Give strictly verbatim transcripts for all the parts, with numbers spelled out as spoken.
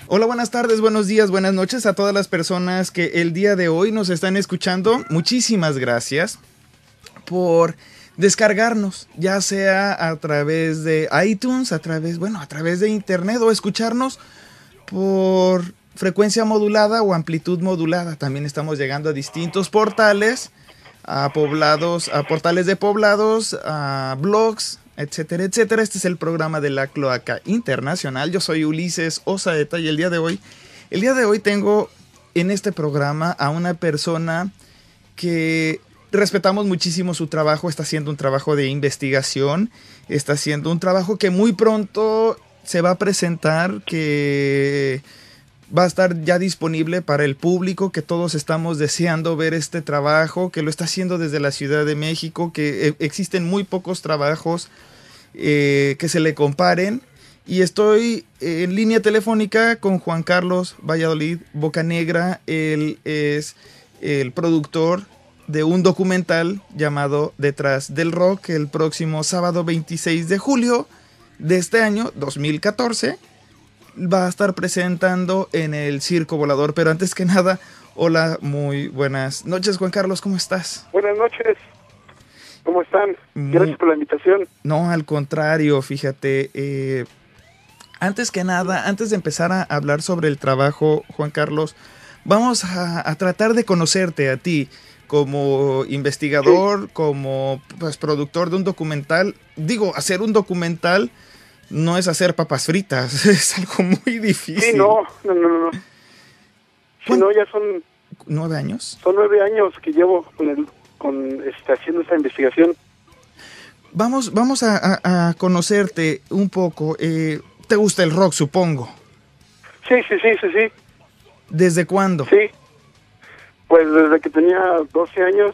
Hola, buenas tardes, buenos días, buenas noches a todas las personas que el día de hoy nos están escuchando. Muchísimas gracias por descargarnos, ya sea a través de iTunes, a través, bueno, a través de internet o escucharnos por frecuencia modulada o amplitud modulada. También estamos llegando a distintos portales, a poblados, a portales de poblados, a blogs, etcétera, etcétera. Este es el programa de la Cloaca Internacional. Yo soy Ulises Osaeta y el día de hoy, el día de hoy tengo en este programa a una persona que respetamos muchísimo su trabajo. Está haciendo un trabajo de investigación, está haciendo un trabajo que muy pronto se va a presentar, que va a estar ya disponible para el público, que todos estamos deseando ver este trabajo, que lo está haciendo desde la Ciudad de México, que existen muy pocos trabajos eh, que se le comparen. Y estoy en línea telefónica con Juan Carlos Valladolid Bocanegra. Él es el productor de un documental llamado Detrás del Rock, el próximo sábado veintiséis de julio de este año dos mil catorce. Va a estar presentando en el Circo Volador. Pero antes que nada, hola, muy buenas noches, Juan Carlos, ¿cómo estás? Buenas noches, ¿cómo están? Muy... Gracias por la invitación. No, al contrario, fíjate, eh, antes que nada, antes de empezar a hablar sobre el trabajo, Juan Carlos, vamos a, a tratar de conocerte a ti como investigador, sí. como pues, productor de un documental. Digo, hacer un documental no es hacer papas fritas, es algo muy difícil. Sí, no, no, no, no. Si no, ya son... ¿Nueve años? Son nueve años que llevo con el, con este, haciendo esta investigación. Vamos, vamos a, a, a conocerte un poco. Eh, ¿Te gusta el rock, supongo? Sí, sí, sí, sí, sí. ¿Desde cuándo? Sí, pues desde que tenía doce años,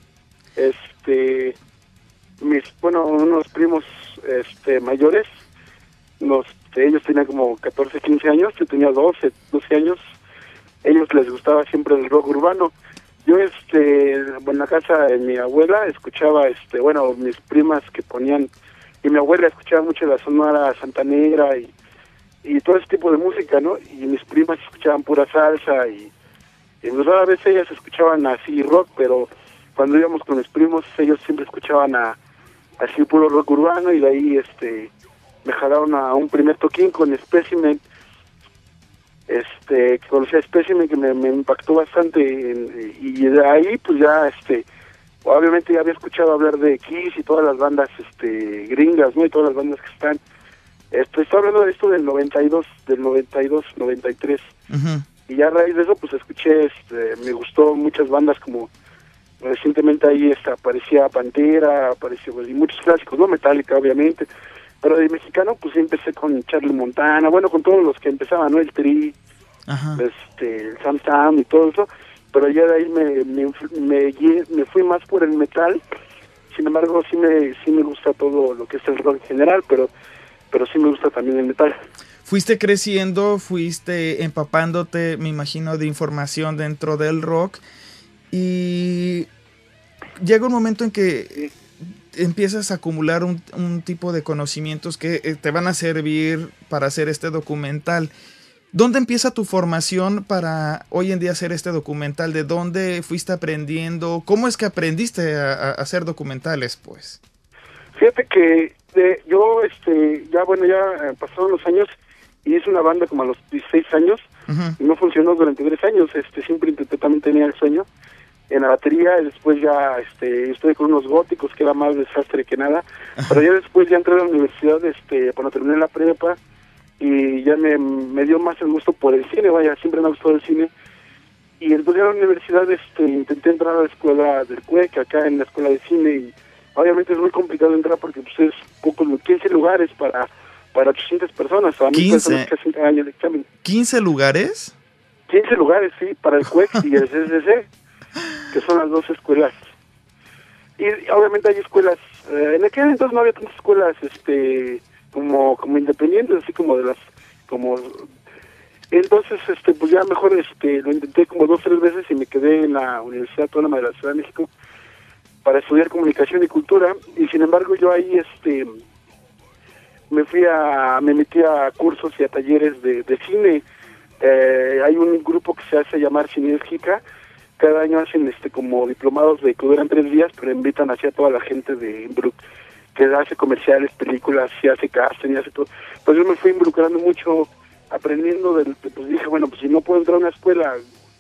este, mis, bueno, unos primos este, mayores, Los, ellos tenían como catorce, quince años, yo tenía doce, doce años. Ellos les gustaba siempre el rock urbano. Yo, este, en la casa de mi abuela escuchaba, este, bueno, mis primas que ponían, y mi abuela escuchaba mucho la Sonora Santanera y, y todo ese tipo de música, ¿no? Y mis primas escuchaban pura salsa y, y pues rara vez ellas escuchaban así rock, pero cuando íbamos con mis primos, ellos siempre escuchaban a, así puro rock urbano y de ahí, este... me jalaron a un primer toquín con Specimen, este, que conocí a Specimen, que me, me impactó bastante, en, y de ahí pues ya, este, obviamente ya había escuchado hablar de Kiss y todas las bandas, este, gringas, ¿no? Y todas las bandas que están, este, estoy hablando de esto del noventa y dos, del noventa y dos, noventa y tres, uh-huh. Y ya a raíz de eso pues escuché, este, me gustó muchas bandas como, recientemente ahí esta, aparecía Pantera, apareció, pues, y muchos clásicos, ¿no? Metallica, obviamente. Pero de mexicano, pues empecé con Charlie Montana, bueno, con todos los que empezaban, ¿no? El Tri, Ajá. este, el Sam Sam y todo eso. Pero ya de ahí me, me, me, me fui más por el metal. Sin embargo, sí me sí me gusta todo lo que es el rock en general, pero, pero sí me gusta también el metal. Fuiste creciendo, fuiste empapándote, me imagino, de información dentro del rock. Y llega un momento en que... Sí. empiezas a acumular un, un tipo de conocimientos que te van a servir para hacer este documental. ¿Dónde empieza tu formación para hoy en día hacer este documental? ¿De dónde fuiste aprendiendo? ¿Cómo es que aprendiste a, a hacer documentales, pues? Fíjate que de, yo, este, ya bueno, ya pasaron los años y hice una banda como a los dieciséis años, uh-huh. Y no funcionó durante tres años. Este, siempre intenté, también tenía el sueño en la batería, y después ya este estuve con unos góticos que era más desastre que nada. Ajá. Pero ya después ya entré a la universidad, este cuando terminé la prepa, y ya me, me dio más el gusto por el cine, vaya, siempre me ha gustado el cine. Y entonces a la universidad este intenté entrar a la escuela del C U E C, acá en la escuela de cine, y obviamente es muy complicado entrar porque pues es poco, quince lugares para para ochocientas personas, a mí personas que hacen cada año el examen. ¿quince lugares? quince lugares, sí, para el C U E C y el C C C. Que son las dos escuelas. Y obviamente hay escuelas, eh, en aquel entonces no había tantas escuelas este como como independientes, así como de las, como entonces este pues ya mejor este lo intenté como dos tres veces y me quedé en la Universidad Autónoma de la Ciudad de México para estudiar comunicación y cultura. Y sin embargo yo ahí este me fui a, me metí a cursos y a talleres de, de cine, Eh, hay un grupo que se hace llamar Sinérgica. Cada año hacen este como diplomados de que duran tres días, pero invitan así a toda la gente de Brook, que hace comerciales, películas, y hace casting, y hace todo. Pues yo me fui involucrando mucho, aprendiendo del, pues dije, bueno, pues si no puedo entrar a una escuela,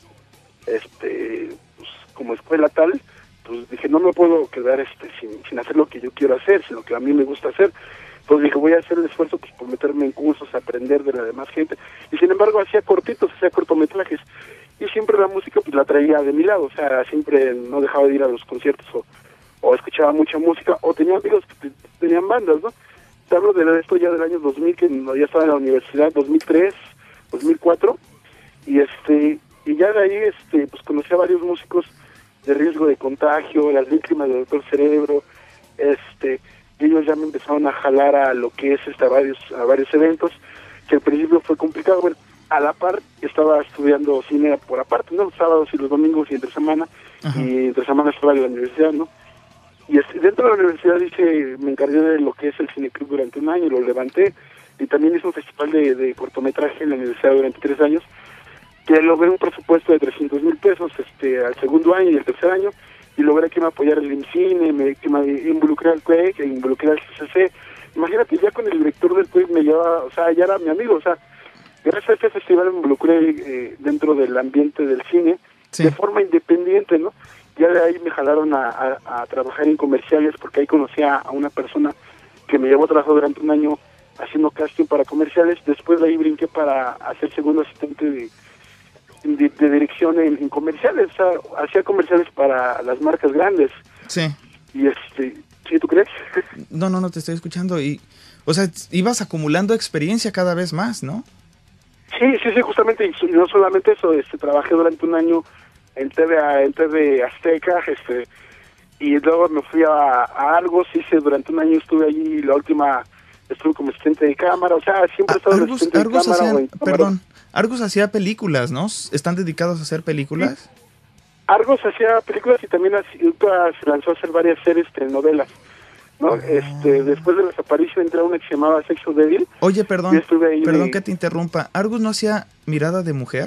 este, pues, como escuela tal, pues dije, no me puedo quedar este sin, sin hacer lo que yo quiero hacer, sino que a mí me gusta hacer. Entonces dije, voy a hacer el esfuerzo pues por meterme en cursos, aprender de la demás gente. Y sin embargo hacía cortitos, hacía cortometrajes. Y siempre la música pues la traía de mi lado, o sea, siempre no dejaba de ir a los conciertos o, o escuchaba mucha música, o tenía amigos que t- tenían bandas, ¿no? Te hablo de esto ya del año dos mil, que ya estaba en la universidad, dos mil tres, dos mil cuatro, y este y ya de ahí este pues conocí a varios músicos de riesgo de contagio, las víctimas del Doctor Cerebro, este y ellos ya me empezaron a jalar a lo que es este, a varios a varios eventos, que al principio fue complicado. Bueno, a la par estaba estudiando cine por aparte, ¿no? Los sábados y los domingos y entre semana. Ajá. Y entre semana estaba en la universidad, ¿no? Y este, dentro de la universidad hice, me encargué de lo que es el Cineclub durante un año, lo levanté, y también hice un festival de, de cortometraje en la universidad durante tres años, que logré un presupuesto de trescientos mil pesos este, al segundo año y el tercer año, y logré que me apoyara el IMCINE, me, que me involucré al C U E C, involucré al C C C. Imagínate, ya con el director del C U E C me llevaba, o sea, ya era mi amigo, o sea, gracias a este festival me involucré eh, dentro del ambiente del cine, sí, de forma independiente, ¿no? Ya de ahí me jalaron a, a, a trabajar en comerciales, porque ahí conocí a, a una persona que me llevó a trabajar durante un año haciendo casting para comerciales. Después de ahí brinqué para hacer segundo asistente de, de, de dirección en, en comerciales, o sea, hacía comerciales para las marcas grandes. Sí. Y este, ¿sí tú crees? No, no, no, te estoy escuchando. Y, o sea, ibas acumulando experiencia cada vez más, ¿no? Sí, sí, sí, justamente, y no solamente eso, este, trabajé durante un año en T V, en T V Azteca, este, y luego me fui a, a Argos, hice durante un año, estuve allí, la última, estuve como asistente de cámara, o sea, siempre he estado Argos, asistente Argos de cámara. Hacían, perdón, Argos hacía películas, ¿no? ¿Están dedicados a hacer películas? Sí. Argos hacía películas y también se lanzó a hacer varias series telenovelas, ¿no? Ah. Este, después de las apariciones entré a una que se llamaba Sexo Débil. Oye, perdón, perdón de... que te interrumpa. ¿Argos no hacía Mirada de Mujer?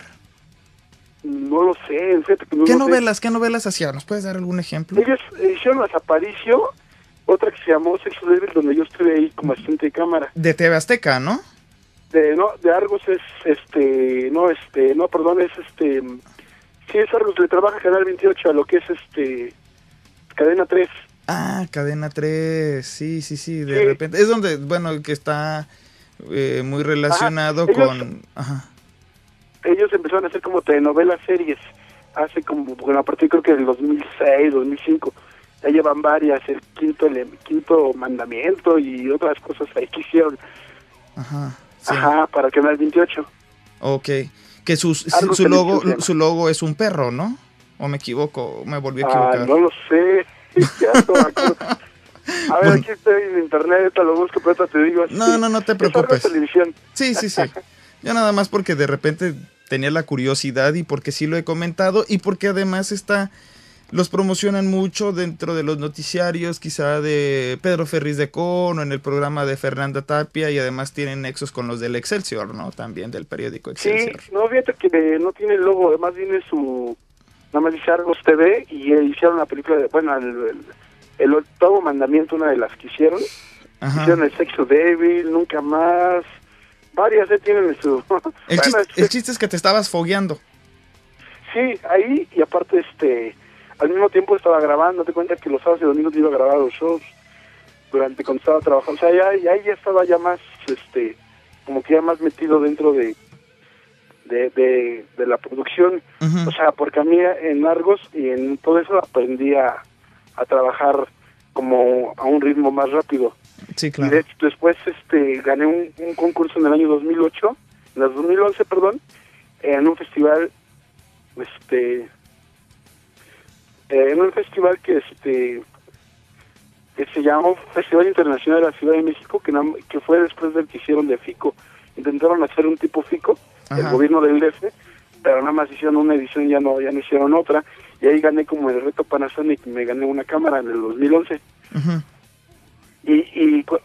No lo sé, fíjate que no ¿Qué lo novelas, sé. qué novelas hacía? ¿Nos puedes dar algún ejemplo? Ellos hicieron Las Aparicio, otra que se llamó Sexo Débil, donde yo estuve ahí como asistente de cámara. De T V Azteca, ¿no? De, no, de Argos es, este, no, este, no, perdón, es este, sí, es Argos, le trabaja Canal veintiocho a lo que es, este, Cadena tres. Ah, Cadena tres, sí, sí, sí, de sí. repente, es donde, bueno, el que está eh, muy relacionado ajá. con... Ellos, ajá. ellos empezaron a hacer como telenovelas series, hace como, bueno, a partir creo que del dos mil seis, dos mil cinco, ya llevan varias, el quinto, el quinto mandamiento y otras cosas ahí que hicieron. Ajá. Sí. Ajá, para Canal veintiocho. Ok, que su, su, su logo su logo es un perro, ¿no? ¿O me equivoco? ¿Me volví a equivocar? Ah, no lo sé. A ver, bueno. Aquí estoy en internet, te lo busco, pero te digo así. No, no, no te preocupes. Televisión. Sí, sí, sí. Yo nada más porque de repente tenía la curiosidad y porque sí lo he comentado y porque además está... Los promocionan mucho dentro de los noticiarios, quizá de Pedro Ferriz de Con o en el programa de Fernanda Tapia, y además tienen nexos con los del Excelsior, ¿no? También del periódico Excelsior. Sí, no, fíjate que no tiene el logo, además viene su... Nada más dice Argos T V y hicieron la película, de, bueno, el, el, el octavo mandamiento, una de las que hicieron. Ajá. Hicieron el Sexo Débil, Nunca Más, varias eh, tienen su... El, bueno, chiste, este... el chiste es que te estabas fogueando. Sí, ahí, y aparte, este... al mismo tiempo estaba grabando, te cuenta que los sábados y domingos iba a grabar los shows durante cuando estaba trabajando, o sea, ya, ya, ya estaba ya más, este, como que ya más metido dentro de de, de, de la producción, uh-huh. O sea, porque a mí en Argos y en todo eso aprendí a, a trabajar como a un ritmo más rápido. Sí, claro. Y de hecho, después este, gané un, un concurso en el año dos mil ocho, en el dos mil once, perdón, en un festival, este... en un festival que este que se llamó Festival Internacional de la Ciudad de México, que, que fue después del que hicieron de FICO. Intentaron hacer un tipo FICO, ajá, el gobierno del D F, pero nada más hicieron una edición, ya no ya no hicieron otra, y ahí gané como el reto Panasonic, me gané una cámara en el dos mil once. Uh-huh. y, y, y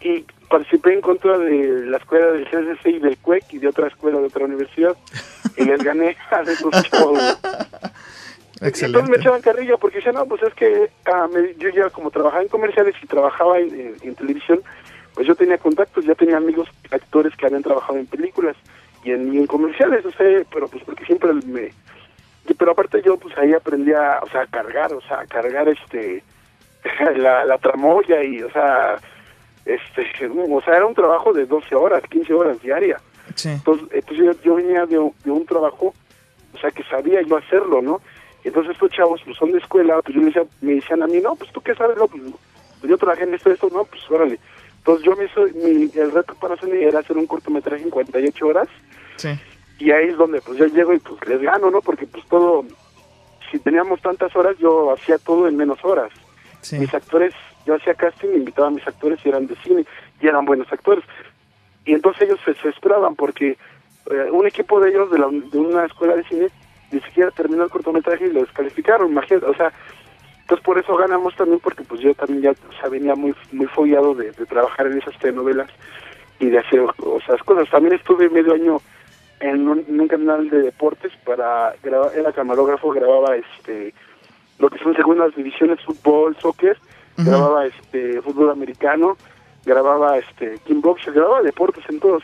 participé en contra de la escuela del C S C y del C U E C y de otra escuela de otra universidad y les gané a esos chavos. Excelente. Entonces me echaban carrilla porque decían, no, pues es que ah, me, yo ya como trabajaba en comerciales y trabajaba en, en, en televisión, pues yo tenía contactos, ya tenía amigos actores que habían trabajado en películas y en, y en comerciales, o sea, pero pues porque siempre me... Pero aparte yo pues ahí aprendí a, o sea, a cargar, o sea, a cargar este... la, la tramoya y, o sea... este o sea, era un trabajo de doce horas, quince horas diarias. Sí. Entonces, entonces yo, yo venía de, de un trabajo, o sea, que sabía yo hacerlo, ¿no? Entonces estos chavos pues son de escuela, pues yo me, decía, me decían a mí, no, pues tú qué sabes, no, pues, pues yo trabajé en esto, esto, no, pues órale. Entonces yo me hizo, mi, el reto para hacer era hacer un cortometraje en cuarenta y ocho horas. Sí. Y ahí es donde pues yo llego y pues les gano, ¿no? Porque pues todo, si teníamos tantas horas, yo hacía todo en menos horas. Sí. Mis actores, yo hacía casting, invitaba a mis actores y eran de cine, y eran buenos actores. Y entonces ellos se desesperaban porque eh, un equipo de ellos de, la, de una escuela de cine ni siquiera terminó el cortometraje y lo descalificaron, imagínate, o sea, entonces por eso ganamos también, porque pues yo también ya, o sea, venía muy muy follado de, de trabajar en esas telenovelas y de hacer, o sea, cosas. También estuve medio año en un, en un canal de deportes para grabar, era camarógrafo, grababa este lo que son segundas divisiones, fútbol, soccer, uh-huh. grababa este fútbol americano, grababa este kickbox, grababa deportes en todos.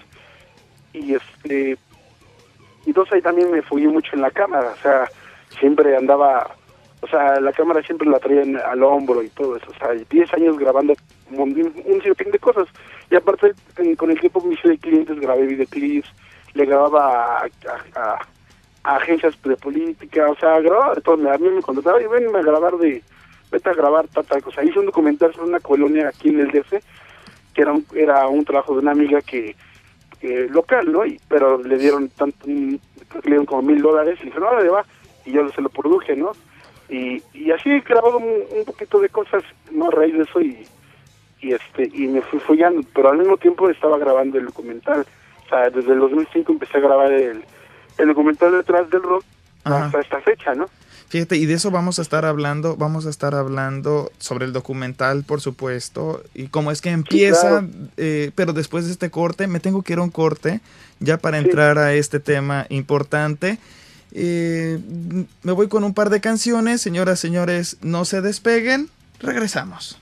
Y este y entonces ahí también me fui mucho en la cámara, o sea, siempre andaba, o sea, la cámara siempre la traía en, al hombro y todo eso, o sea, diez años grabando un, un sinfín de cosas. Y aparte, en, con el tiempo me hice de clientes, grabé videoclips, le grababa a, a, a, a agencias de política, o sea, grababa de todo. A mí me contrataba y ven a grabar de, vete a grabar tal, tal cosa. Hice un documental sobre una colonia aquí en el D F, que era un, era un trabajo de una amiga que Eh, local, ¿no? Y, pero le dieron tanto, le dieron como mil dólares y dije, no, le va, y yo se lo produje, ¿no? Y, y así he grabado un, un poquito de cosas, ¿no? A raíz de eso y, y este y me fui follando, pero al mismo tiempo estaba grabando el documental. O sea, desde el dos mil cinco empecé a grabar el, el documental Detrás del Rock. Ajá. Hasta esta fecha, ¿no? Fíjate, y de eso vamos a estar hablando, vamos a estar hablando sobre el documental, por supuesto, y cómo es que empieza, sí, claro. eh, pero después de este corte, me tengo que ir a un corte, ya para sí. entrar a este tema importante. Eh, me voy con un par de canciones, señoras, señores, no se despeguen, regresamos.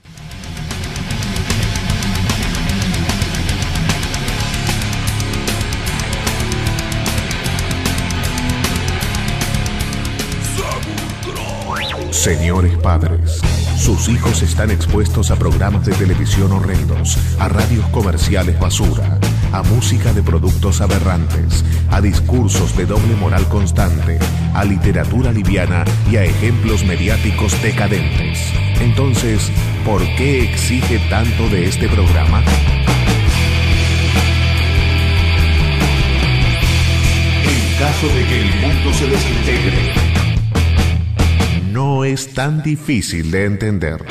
Señores padres, sus hijos están expuestos a programas de televisión horrendos, a radios comerciales basura, a música de productos aberrantes, a discursos de doble moral constante, a literatura liviana y a ejemplos mediáticos decadentes. Entonces, ¿por qué exige tanto de este programa? En caso de que el mundo se desintegre, no es tan difícil de entender.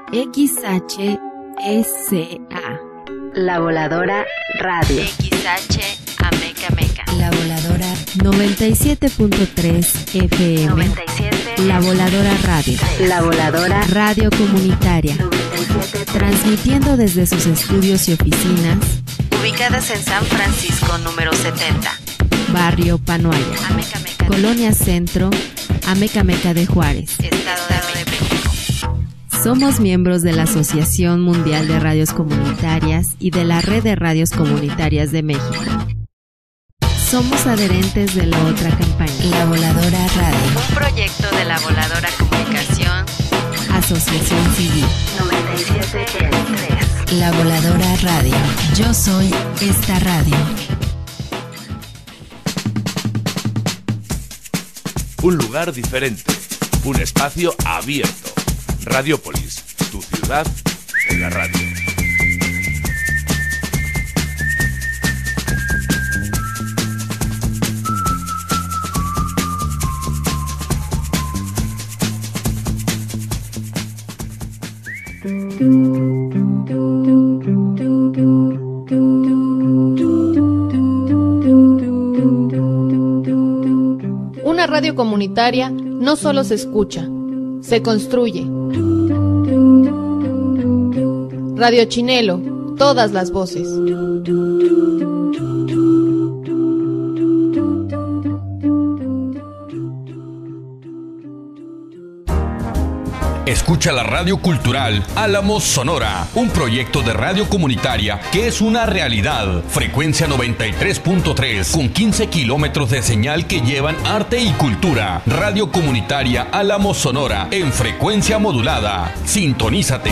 X H S A. La Voladora Radio. X H Ameca Meca. La Voladora noventa y siete punto tres F M. noventa y siete. La Voladora Radio. La Voladora Radio Comunitaria. Transmitiendo desde sus estudios y oficinas ubicadas en San Francisco número setenta, Barrio Panoaya, Ameca Meca, Colonia Centro, Ameca Meca de Juárez, Estado de México. Somos miembros de la Asociación Mundial de Radios Comunitarias y de la Red de Radios Comunitarias de México. Somos adherentes de la otra campaña, La Voladora Radio, un proyecto de La Voladora Comunicación, Asociación Civil. noventa y siete punto tres. La Voladora Radio. Yo soy esta radio. Un lugar diferente, un espacio abierto. Radiópolis, tu ciudad en la radio. Una radio comunitaria no solo se escucha, se construye. Radio Chinelo, todas las voces. Escucha la radio cultural Álamos Sonora, un proyecto de radio comunitaria que es una realidad. Frecuencia noventa y tres punto tres, con quince kilómetros de señal que llevan arte y cultura. Radio comunitaria Álamos Sonora, en frecuencia modulada. Sintonízate.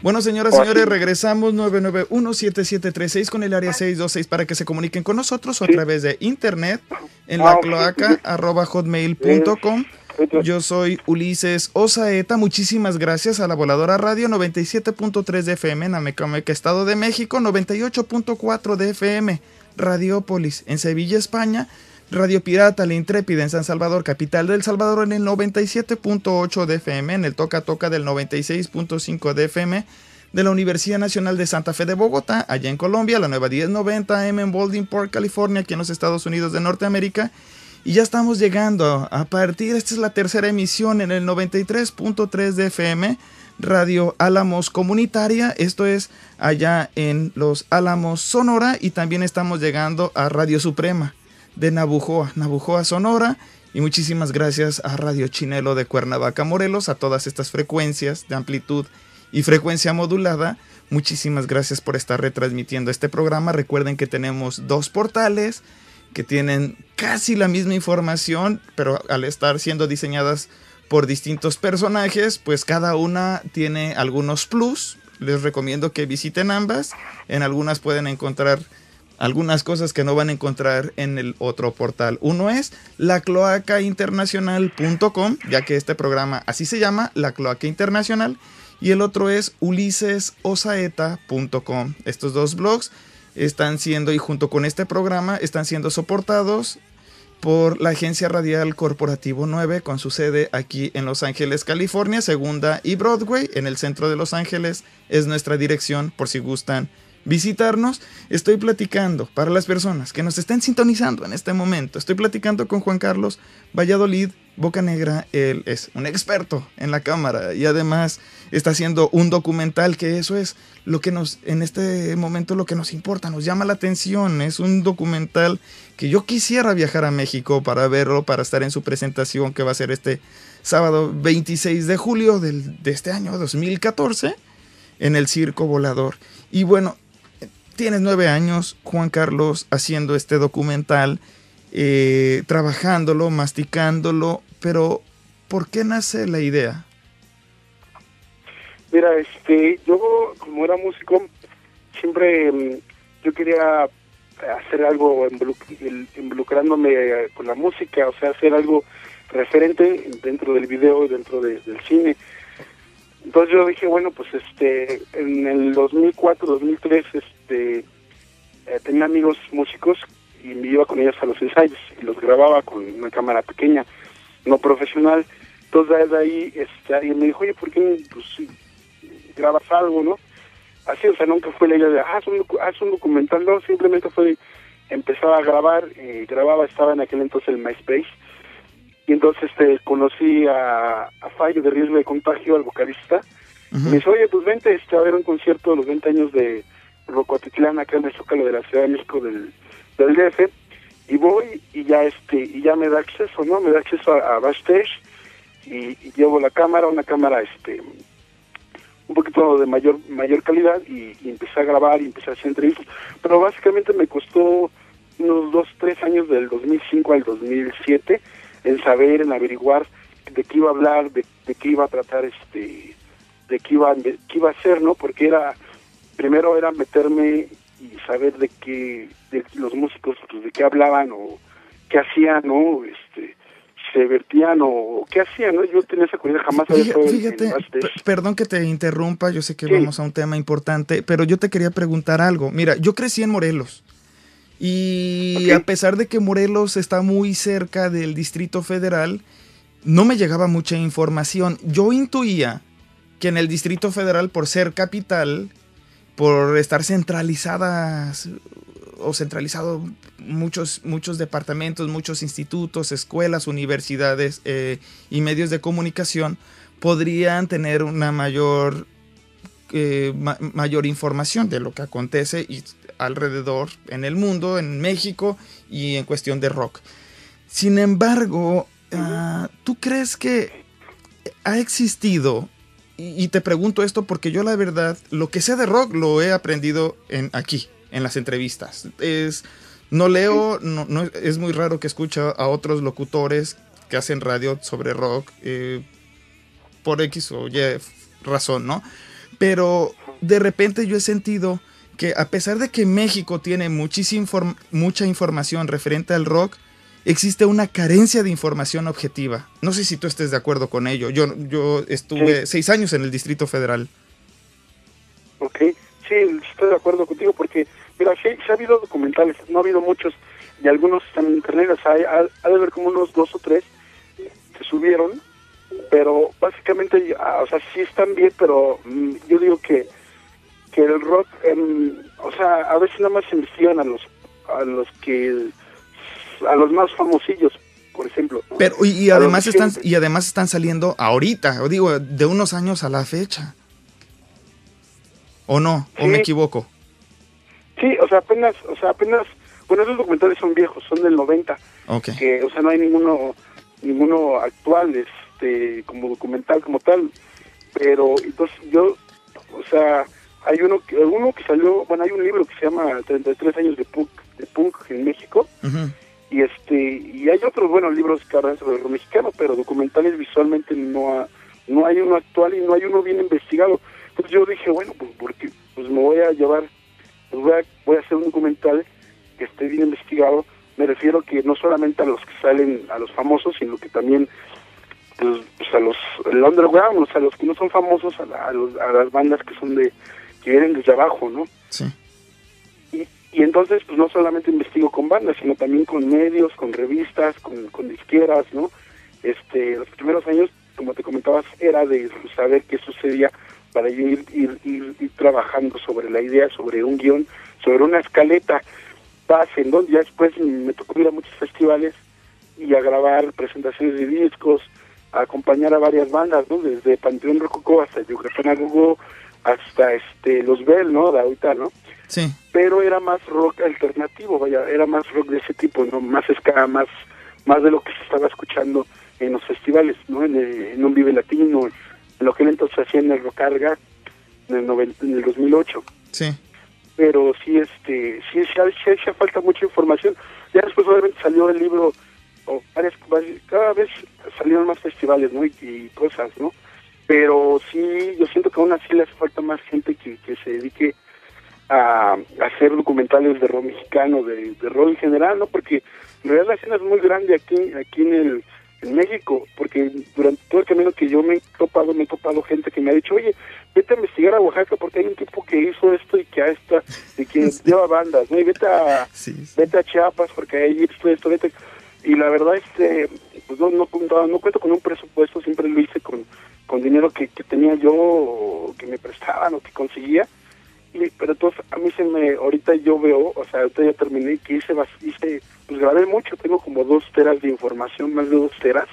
Bueno, señoras y señores, regresamos nueve nueve uno, siete siete tres seis con el área seis dos seis para que se comuniquen con nosotros o a Sí. través de internet en Ah, la ok. cloaca arroba hotmail punto com. Yo soy Ulises Osaeta. Muchísimas gracias a la Voladora Radio noventa y siete punto tres de F M en Amecameca, Estado de México, noventa y ocho punto cuatro de F M, Radiópolis en Sevilla, España, Radio Pirata, La Intrépida en San Salvador, capital del Salvador, en el noventa y siete punto ocho de F M, en el Toca Toca del noventa y seis punto cinco de F M, de la Universidad Nacional de Santa Fe de Bogotá, allá en Colombia, la nueva diez noventa A M en Baldwin Park, California, aquí en los Estados Unidos de Norteamérica. Y ya estamos llegando a partir, esta es la tercera emisión en el noventa y tres punto tres de F M, Radio Álamos Comunitaria, esto es allá en Los Álamos, Sonora, y también estamos llegando a Radio Suprema de Nabujoa, Nabujoa, Sonora, y muchísimas gracias a Radio Chinelo de Cuernavaca, Morelos, a todas estas frecuencias de amplitud y frecuencia modulada. Muchísimas gracias por estar retransmitiendo este programa. Recuerden que tenemos dos portales que tienen casi la misma información, pero al estar siendo diseñadas por distintos personajes, pues cada una tiene algunos plus. Les recomiendo que visiten ambas. En algunas pueden encontrar algunas cosas que no van a encontrar en el otro portal. Uno es la cloaca internacional punto com, ya que este programa así se llama, La Cloaca Internacional, y el otro es ulises osaeta punto com. Estos dos blogs están siendo, y junto con este programa, están siendo soportados por la Agencia Radial Corporativo nueve, con su sede aquí en Los Ángeles, California, Segunda y Broadway, en el centro de Los Ángeles. Es nuestra dirección, por si gustan visitarnos. Estoy platicando, para las personas que nos estén sintonizando en este momento, estoy platicando con Juan Carlos Valladolid Bocanegra. Él es un experto en la cámara y además está haciendo un documental, que eso es lo que nos, en este momento, lo que nos importa, nos llama la atención. Es un documental que yo quisiera viajar a México para verlo, para estar en su presentación, que va a ser este sábado veintiséis de julio del, de este año dos mil catorce en el Circo Volador. Y bueno, tienes nueve años, Juan Carlos, haciendo este documental, eh, trabajándolo, masticándolo, pero ¿por qué nace la idea? Mira, este, yo como era músico, siempre um, yo quería hacer algo involu involucrándome con la música, o sea, hacer algo referente dentro del video, dentro de, del cine. Entonces yo dije, bueno, pues este, en el dos mil cuatro, dos mil tres, este, eh, tenía amigos músicos y me iba con ellos a los ensayos y los grababa con una cámara pequeña, no profesional. Entonces de ahí, este, alguien me dijo, oye, ¿por qué pues, grabas algo, no? Así, o sea, nunca fue la idea de, ah, haz un, haz un documental, no, simplemente fue, empezaba a grabar, eh, grababa, estaba en aquel entonces el MySpace. Y entonces este, conocí a, a Fallo de Riesgo de Contagio, al vocalista. Uh-huh. Me dice, oye, pues vente este, a ver un concierto de los veinte años de Rocotitlán, acá en el Zócalo de la Ciudad de México del, del D F. Y voy y ya este y ya me da acceso, ¿no? Me da acceso a, a backstage y, y llevo la cámara, una cámara este un poquito de mayor mayor calidad y, y empecé a grabar y empecé a hacer entrevistas. Pero básicamente me costó unos dos, tres años, del dos mil cinco al dos mil siete, en saber, en averiguar de qué iba a hablar, de, de qué iba a tratar, este, de qué iba, de qué iba a hacer, ¿no? Porque era, primero era meterme y saber de qué, de los músicos, pues, de qué hablaban o qué hacían, ¿no? Este, se divertían o qué hacían, ¿no? Yo tenía esa curiosidad, jamás había estado Fíjate, en perdón que te interrumpa, yo sé que sí. Vamos a un tema importante, pero yo te quería preguntar algo. Mira, yo crecí en Morelos. Y okay. A pesar de que Morelos está muy cerca del Distrito Federal, no me llegaba mucha información. Yo intuía que en el Distrito Federal, por ser capital, por estar centralizadas o centralizado muchos, muchos departamentos, muchos institutos, escuelas, universidades eh, y medios de comunicación, podrían tener una mayor, eh, ma mayor información de lo que acontece y alrededor en el mundo, en México y en cuestión de rock. Sin embargo, uh, ¿tú crees que ha existido? Y, y te pregunto esto porque yo la verdad, lo que sé de rock lo he aprendido en, aquí, en las entrevistas. Es, no leo, no, no, es muy raro que escuche a otros locutores que hacen radio sobre rock eh, por X o Y razón, ¿no? pero de repente yo he sentido que a pesar de que México tiene muchísima inform- mucha información referente al rock, existe una carencia de información objetiva. No sé si tú estés de acuerdo con ello. Yo, yo estuve sí. seis años en el Distrito Federal. Ok, sí, estoy de acuerdo contigo porque, mira, sí, sí ha habido documentales, no ha habido muchos, y algunos están en internet, o sea, hay, ha, ha de haber como unos dos o tres que subieron, pero básicamente, o sea, sí están bien, pero mm, yo digo que que el rock, eh, o sea, a veces nada más se investigan a los a los que a los más famosillos, por ejemplo. Pero y, y además están y además están saliendo ahorita, o digo, de unos años a la fecha. ¿O no? ¿O sí. me equivoco? Sí, o sea, apenas, o sea, apenas, bueno, esos documentales son viejos, son del noventa. Okay. Que, o sea, no hay ninguno ninguno actual, este, como documental como tal. Pero entonces yo, o sea, hay uno que uno que salió, bueno, hay un libro que se llama treinta y tres años de punk, de punk en México. Uh-huh. Y este y hay otros buenos libros que hablan sobre el mexicano, pero documentales visualmente no ha, no hay uno actual y no hay uno bien investigado. Entonces yo dije, bueno, pues porque pues me voy a llevar, pues voy a, voy a hacer un documental que esté bien investigado. Me refiero que no solamente a los que salen, a los famosos, sino que también pues, pues a los el underground, o sea, a los que no son famosos, a, la, a, los, a las bandas que son de que vienen desde abajo, ¿no? Sí. Y, y entonces, pues no solamente investigo con bandas, sino también con medios, con revistas, con, con disqueras, ¿no? Este, los primeros años, como te comentabas, era de saber qué sucedía para ir, ir, ir, ir trabajando sobre la idea, sobre un guión, sobre una escaleta base, en donde ya después me tocó ir a muchos festivales y a grabar presentaciones de discos, a acompañar a varias bandas, ¿no? Desde Panteón Rococó hasta Yucatán Gogo, hasta este los Bell, ¿no? De ahorita, ¿no? Sí. Pero era más rock alternativo, vaya, era más rock de ese tipo, ¿no? Más ska, más más de lo que se estaba escuchando en los festivales, ¿no? En, el, en un Vive Latino, en lo que él entonces hacía en el Rocarga, en el, noventa, en el dos mil ocho. Sí. Pero sí, este, sí, sí, sí, sí falta mucha información. Ya después obviamente salió el libro, o varias, cada vez salieron más festivales, ¿no? Y, y cosas, ¿no? Pero sí, yo siento que aún así le hace falta más gente que, que se dedique a, a hacer documentales de rock mexicano, de, de rock en general, ¿no? Porque en realidad la escena es muy grande aquí, aquí en el en México, porque durante todo el camino que yo me he topado, me he topado gente que me ha dicho, oye, vete a investigar a Oaxaca porque hay un tipo que hizo esto y que a esta, y que sí. lleva bandas, ¿no? Y vete a, sí, sí. vete a Chiapas porque hay esto, esto, vete. Y la verdad, este, pues no, no, no, no cuento con un presupuesto, siempre lo hice con, con dinero que, que tenía yo, o que me prestaban o que conseguía. Y, pero entonces a mí se me, ahorita yo veo, o sea, ahorita ya terminé, que hice, hice, pues grabé mucho, tengo como dos teras de información, más de dos teras,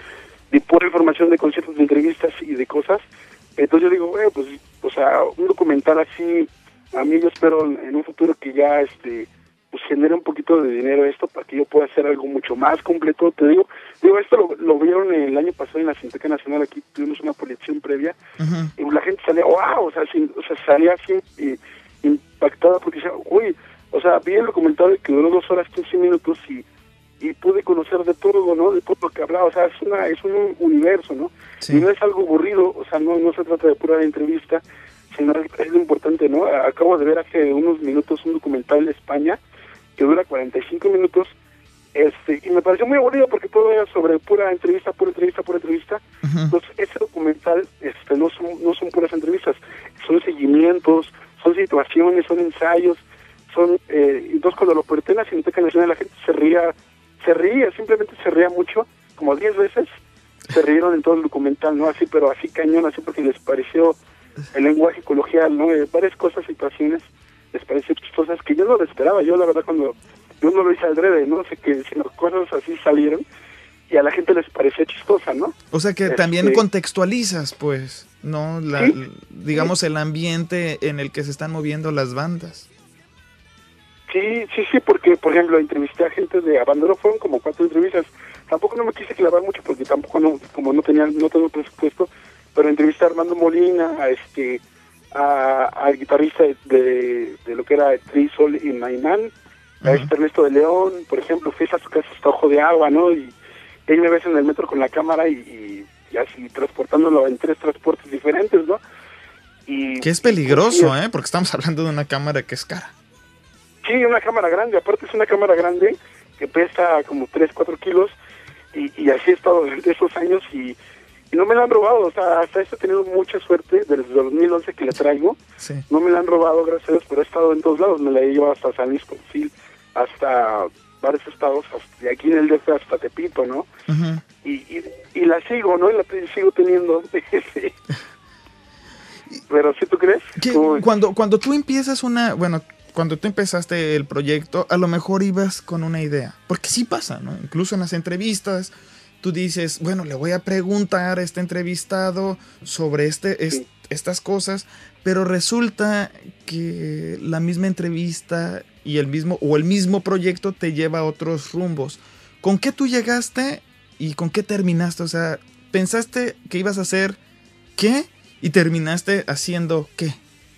de pura información de conciertos, de entrevistas y de cosas. Entonces yo digo, bueno, pues, o sea, un documental así, a mí yo espero en un futuro que ya, este, pues genere un poquito de dinero esto para que yo pueda hacer algo mucho más completo. Te digo, digo esto lo, lo vieron el año pasado en la Cineteca Nacional, aquí tuvimos una proyección previa, uh-huh. y la gente salía, wow, o sea, sin, o sea salía así eh, impactada porque decía, uy, o sea, vi el documental que duró dos horas, quince minutos y, y pude conocer de todo, ¿no? De todo lo que hablaba, o sea, es una es un universo, ¿no? Sí. Y no es algo aburrido, o sea, no no se trata de pura entrevista, sino es, es lo importante, ¿no? Acabo de ver hace unos minutos un documental de España que dura cuarenta y cinco minutos, este, y me pareció muy aburrido porque todo era sobre pura entrevista, pura entrevista, pura entrevista. Uh-huh. Entonces, ese documental este, no son no son puras entrevistas, son seguimientos, son situaciones, son ensayos, son, eh, entonces cuando lo proyecté en la Cineteca Nacional la gente se ría, se ría, simplemente se ría mucho, como diez veces se rieron en todo el documental, ¿no? Así, pero así cañón, así porque les pareció el lenguaje coloquial, ¿no? Eh, varias cosas, situaciones, les pareció chistosas que yo no lo esperaba. Yo la verdad cuando yo no lo hice al drede, no sé qué, sino cosas así salieron y a la gente les parecía chistosa, ¿no? O sea que este, también contextualizas, pues, ¿no? La, ¿sí? Digamos, sí. El ambiente en el que se están moviendo las bandas. Sí, sí, sí, porque, por ejemplo, entrevisté a gente de Abandono, fueron como cuatro entrevistas. Tampoco no me quise clavar mucho porque tampoco, no, como no tenía, no tengo presupuesto, pero entrevisté a Armando Molina, a este, a, al guitarrista de, de lo que era Trisol y Maimán, uh-huh. a este Ernesto de León, por ejemplo, fui a su casa hasta Ojo de Agua, ¿no? Y ahí me ves en el metro con la cámara y, y, y así transportándolo en tres transportes diferentes, ¿no? Y, que es peligroso, y, pues, ¿eh? Porque estamos hablando de una cámara que es cara. Sí, una cámara grande, aparte es una cámara grande que pesa como tres, cuatro kilos, y, y así he estado desde esos años, y, y no me la han robado. O sea, hasta eso he tenido mucha suerte, desde el dos mil once que la traigo, sí. No me la han robado, gracias a Dios, pero he estado en todos lados. Me la he llevado hasta San Luis Potosí, hasta varios estados, hasta, de aquí en el D F hasta Tepito, ¿no? Uh-huh. Y, y, y la sigo, ¿no? Y la sigo teniendo. Sí. Pero ¿sí tú crees? Que ¿Cómo? cuando, cuando tú empiezas una, bueno, cuando tú empezaste el proyecto, a lo mejor ibas con una idea, porque sí pasa, ¿no? Incluso en las entrevistas, tú dices, bueno, le voy a preguntar a este entrevistado sobre este, es, Sí. estas cosas, pero resulta que la misma entrevista y el mismo, o el mismo proyecto te lleva a otros rumbos. ¿Con qué tú llegaste y con qué terminaste? O sea, ¿pensaste que ibas a hacer qué y terminaste haciendo qué?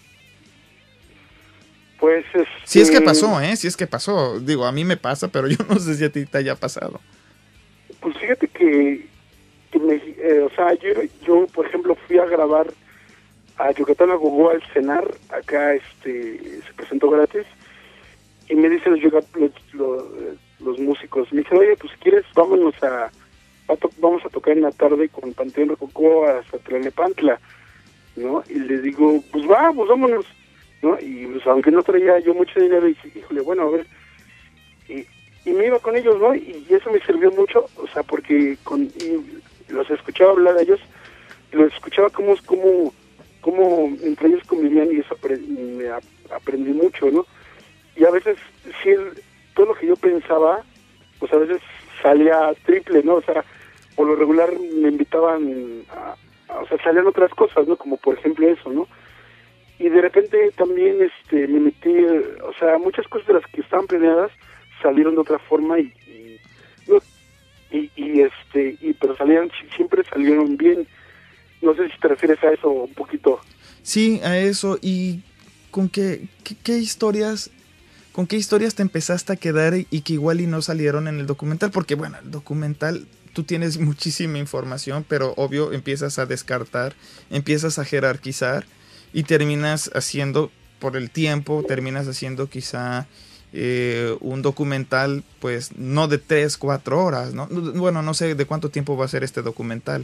Pues es... Si es que pasó, ¿eh? Si es que pasó. Digo, a mí me pasa, pero yo no sé si a ti te haya pasado. Pues fíjate que, que me, eh, o sea, yo, yo, por ejemplo, fui a grabar a Yucatán a Gogó al cenar, acá este se presentó gratis, y me dicen los, los, los, los músicos, me dicen, oye, pues si quieres, vámonos a, a to vamos a tocar en la tarde con Panteón Rococó hasta Tlalnepantla, ¿no? Y les digo, pues va, pues vámonos, ¿no? Y pues aunque no traía yo mucho dinero, dije, híjole, bueno, a ver, y, y me iba con ellos, ¿no? Y eso me sirvió mucho, o sea, porque con, y los escuchaba hablar a ellos, y los escuchaba como, como, como entre ellos convivían, y eso aprendí, me a, aprendí mucho, ¿no? Y a veces, sí, el, todo lo que yo pensaba, pues a veces salía triple, ¿no? O sea, por lo regular me invitaban a, a, o sea, salían otras cosas, ¿no? Como por ejemplo eso, ¿no? Y de repente también este me metí, o sea, muchas cosas de las que estaban planeadas salieron de otra forma, y, y, no, y, y este, y pero salían, siempre salieron bien. No sé si te refieres a eso un poquito. Sí, a eso. ¿Y con qué, qué, qué historias, con qué historias te empezaste a quedar y, y que igual y no salieron en el documental? Porque bueno, el documental, tú tienes muchísima información, pero obvio empiezas a descartar, empiezas a jerarquizar y terminas haciendo, por el tiempo, terminas haciendo quizá eh, un documental, pues no de tres, cuatro horas, ¿no? Bueno, no sé de cuánto tiempo va a ser este documental.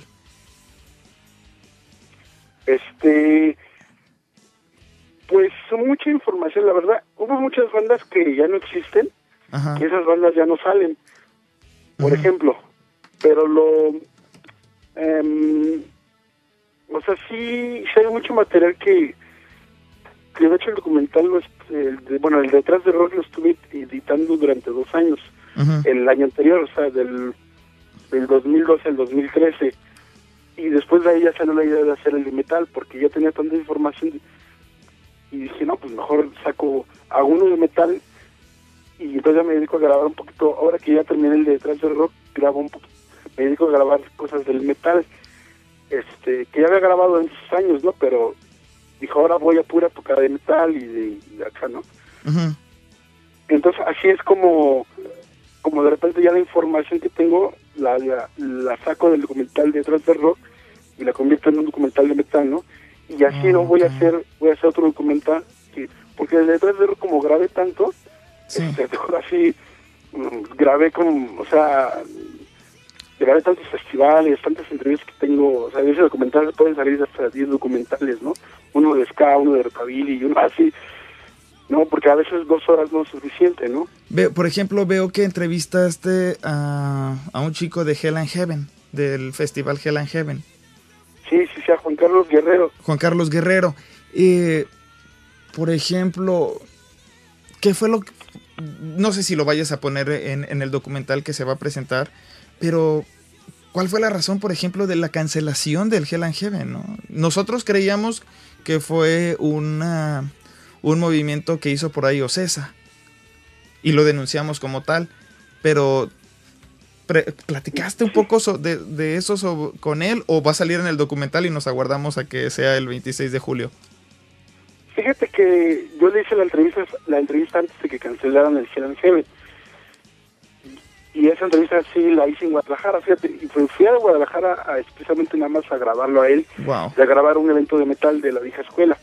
Este, pues son mucha información, la verdad. Hubo muchas bandas que ya no existen, Ajá. que esas bandas ya no salen, por uh-huh. ejemplo. Pero lo, eh, o sea, sí, sí hay mucho material que, que de hecho el documental, lo es, el de, bueno, el Detrás de Rock lo estuve editando durante dos años, uh-huh. el año anterior, o sea, del, del dos mil doce al dos mil trece. Y después de ahí ya salió la idea de hacer el de metal, porque ya tenía tanta información, y dije, no, pues mejor saco a uno de metal, y entonces ya me dedico a grabar un poquito. Ahora que ya terminé el de Detrás del Rock, grabo un poquito, me dedico a grabar cosas del metal, este que ya había grabado en esos años, ¿no? Pero dijo, ahora voy a pura época de metal y de, y de acá, ¿no? Uh-huh. Entonces así es como, como de repente ya la información que tengo, La, la, la saco del documental de Detrás del Rock y la convierto en un documental de metal, ¿no? Y así oh, no voy okay. a hacer voy a hacer otro documental, que, porque el de Detrás del Rock, como grabé tanto, sí. este, así grabé como, o sea, grabé tantos festivales, tantas entrevistas que tengo, o sea, de ese documental pueden salir hasta diez documentales, ¿no? Uno de ska, uno de rockabilly y uno así. No, porque a veces dos horas no es suficiente, ¿no? Veo, por ejemplo, veo que entrevistaste a, a un chico de Hell and Heaven, del festival Hell and Heaven. Sí, sí, sí, a Juan Carlos Guerrero. Juan Carlos Guerrero. Eh, por ejemplo, ¿qué fue lo que...? No sé si lo vayas a poner en, en el documental que se va a presentar, pero ¿cuál fue la razón, por ejemplo, de la cancelación del Hell and Heaven, ¿no? Nosotros creíamos que fue una... un movimiento que hizo por ahí Ocesa y lo denunciamos como tal, pero pre- ¿platicaste un poco so- de, de eso so- con él, o va a salir en el documental y nos aguardamos a que sea el veintiséis de julio? Fíjate que yo le hice la entrevista la entrevista antes de que cancelaran el Hell and Heaven, y esa entrevista sí la hice en Guadalajara, fíjate, y fui, fui a Guadalajara a, expresamente nada más a grabarlo a él, wow. a grabar un evento de metal de la vieja escuela.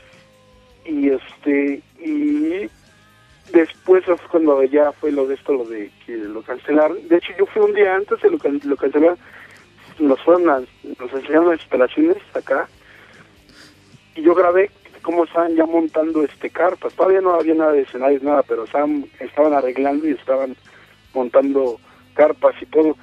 Y este, y después fue cuando ya fue lo de esto, lo de que lo cancelaron. De hecho, yo fui un día antes, de lo, lo cancelaron, nos fueron a, nos enseñaron las instalaciones acá, y yo grabé cómo estaban ya montando este carpas. Todavía no había nada de escenarios, nada, pero estaban, estaban arreglando y estaban montando carpas y todo.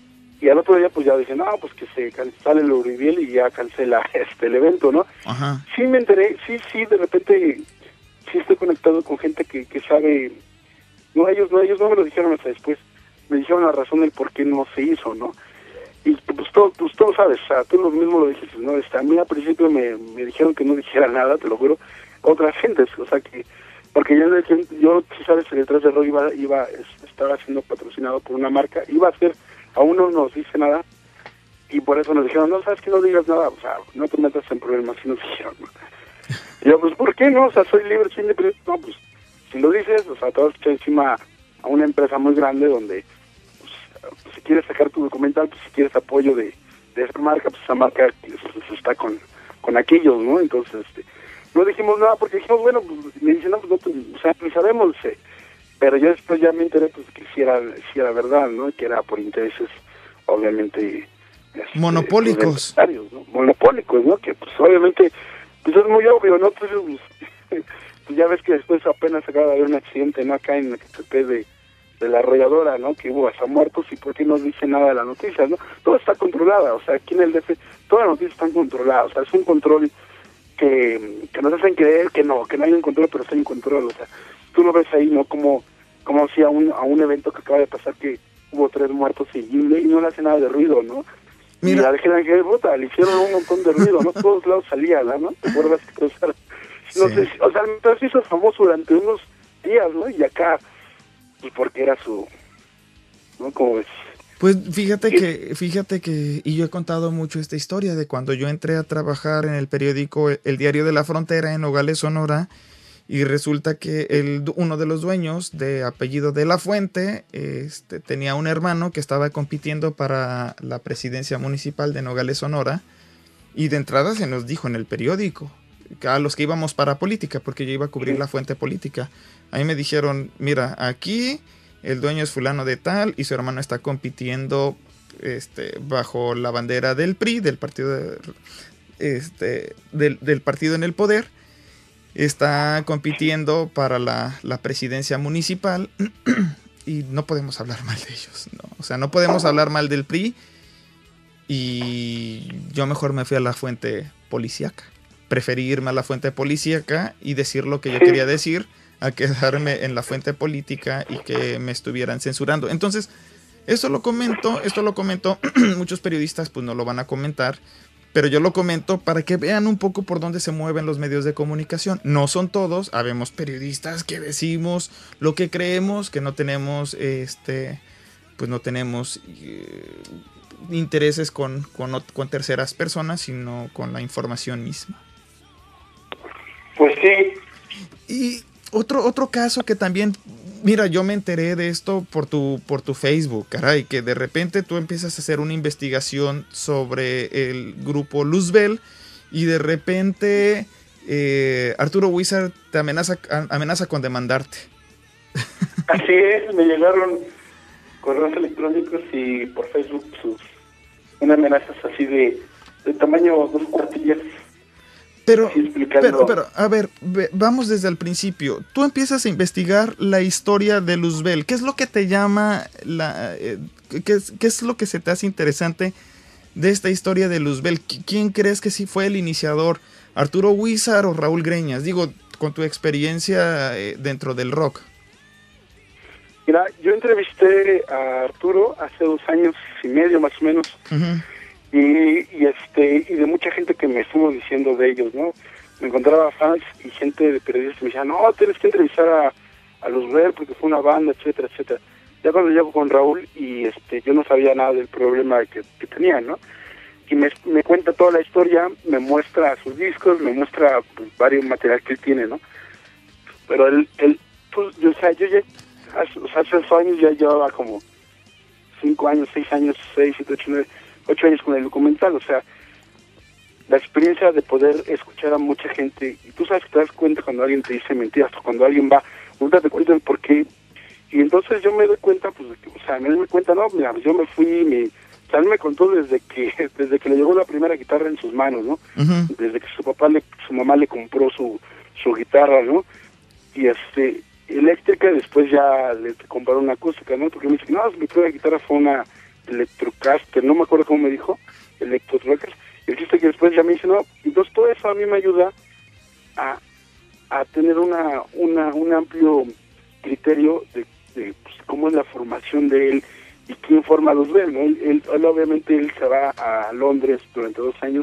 Y al otro día pues ya dicen, no, pues que se sale el Uribiel y ya cancela este el evento, ¿no? Ajá. Sí me enteré, sí, sí, de repente sí estoy conectado con gente que, que sabe, no ellos, no ellos no me lo dijeron hasta después, me dijeron la razón del por qué no se hizo, ¿no? Y pues todo, pues todo sabes, o sea, tú lo mismo lo dijiste, ¿no? Este, a mí al principio me, me dijeron que no dijera nada, te lo juro, otras gentes, o sea que, porque yo, yo si sabes, el detrás de Rock iba, iba, estaba siendo patrocinado por una marca, iba a ser, aún no nos dice nada, y por eso nos dijeron, no, sabes que no digas nada, o sea, no te metas en problemas, y nos dijeron, ¿no? Y yo, pues, ¿por qué no? O sea, soy libre, soy independiente, no, pues, si lo dices, o sea, te vas a echar encima a una empresa muy grande donde, pues, si quieres sacar tu documental, pues si quieres apoyo de, de esa marca, pues esa marca pues, está con, con aquellos, ¿no? Entonces, este, no dijimos nada porque dijimos, bueno, pues me dicen, no, pues no, pues, o sea, ni sabemos, eh, pero yo después ya me enteré, pues que si era, si era verdad, ¿no? Que era por intereses, obviamente... Este, monopólicos. ¿no? Monopólicos, ¿no? Que pues obviamente, pues es muy obvio, ¿no? Pues, pues ya ves que después apenas acaba de haber un accidente, ¿no? Acá en el que se de... de la arrolladora, ¿no? Que hubo hasta muertos y por qué no dice nada de las noticias, ¿no? Todo está controlada, o sea, aquí en el D F todas las noticias están controladas, o sea, es un control que, que nos hacen creer que no, que no hay un control, pero está en control, o sea, tú lo ves ahí, ¿no? Como, como si a un, a un evento que acaba de pasar que hubo tres muertos y, y no le hace nada de ruido, ¿no? Mira. Y la de Ángel Bota, le hicieron un montón de ruido, ¿no? Todos lados salía, ¿no? ¿Te acuerdas? O sea, no sí. sé, o sea, entonces hizo famoso durante unos días, ¿no? Y acá y porque era su, ¿no? ¿Cómo ves? Pues fíjate que, fíjate que, y yo he contado mucho esta historia de cuando yo entré a trabajar en el periódico El Diario de la Frontera en Nogales, Sonora, y resulta que el, uno de los dueños de apellido de La Fuente este, tenía un hermano que estaba compitiendo para la presidencia municipal de Nogales, Sonora, y de entrada se nos dijo en el periódico, a los que íbamos para política, porque yo iba a cubrir La Fuente política. Ahí me dijeron, mira, aquí el dueño es fulano de tal y su hermano está compitiendo este, bajo la bandera del P R I, del partido, de, este, del, del partido en el poder. Está compitiendo para la, la presidencia municipal y no podemos hablar mal de ellos, ¿no? O sea, no podemos hablar mal del P R I y yo mejor me fui a La Fuente policíaca. Preferí irme a La Fuente policíaca y decir lo que yo quería decir a quedarme en La Fuente política y que me estuvieran censurando. Entonces, esto lo comento, esto lo comento, muchos periodistas pues no lo van a comentar, pero yo lo comento para que vean un poco por dónde se mueven los medios de comunicación. No son todos, habemos periodistas que decimos lo que creemos, que no tenemos, este, pues no tenemos eh, intereses con, con, con terceras personas, sino con la información misma. Pues sí. Y otro, otro caso que también, mira, yo me enteré de esto por tu, por tu Facebook, caray, que de repente tú empiezas a hacer una investigación sobre el grupo Luzbel y de repente eh, Arturo Wizard te amenaza, amenaza con demandarte. Así es, me llegaron correos electrónicos y por Facebook sus unas amenazas así de, de tamaño dos cuartillas. Pero, pero, pero, a ver, vamos desde el principio. Tú empiezas a investigar la historia de Luzbel. ¿Qué es lo que te llama, la, eh, qué, es, qué es lo que se te hace interesante de esta historia de Luzbel? ¿Quién crees que sí fue el iniciador? ¿Arturo Wizard o Raúl Greñas? Digo, con tu experiencia eh, dentro del rock. Mira, yo entrevisté a Arturo hace dos años y medio más o menos. Uh-huh. Y, y este y de mucha gente que me estuvo diciendo de ellos, ¿no? Me encontraba fans y gente de periodistas que me decían, no, tienes que entrevistar a, a Luzbel porque fue una banda, etcétera, etcétera. Ya cuando llego con Raúl y este yo no sabía nada del problema que, que tenían, ¿no? Y me, me cuenta toda la historia, me muestra sus discos, me muestra pues, varios materiales que él tiene, ¿no? Pero él, él pues, yo, o sea, yo ya, hace, o sea, hace dos años ya llevaba como cinco años, seis años, seis, siete, ocho, nueve, ocho años con el documental, o sea, la experiencia de poder escuchar a mucha gente, y tú sabes que te das cuenta cuando alguien te dice mentiras, o cuando alguien va, no te das cuenta del por qué, y entonces yo me doy cuenta, pues, de que, o sea, me doy cuenta, no, mira, yo me fui, me, o sea, él me contó desde que, desde que le llegó la primera guitarra en sus manos, ¿no? Uh-huh. Desde que su papá, le, su mamá le compró su, su guitarra, ¿no? Y este, eléctrica, después ya le compraron una acústica, ¿no? Porque me dice, no, mi primera guitarra fue una Electrocaster, no me acuerdo cómo me dijo, Electrotracker. El chiste que después ya me dice, no, entonces todo eso a mí me ayuda a, a tener una, una un amplio criterio de, de pues, cómo es la formación de él y quién forma los ver, ¿no? Él, él, él obviamente él se va a Londres durante dos años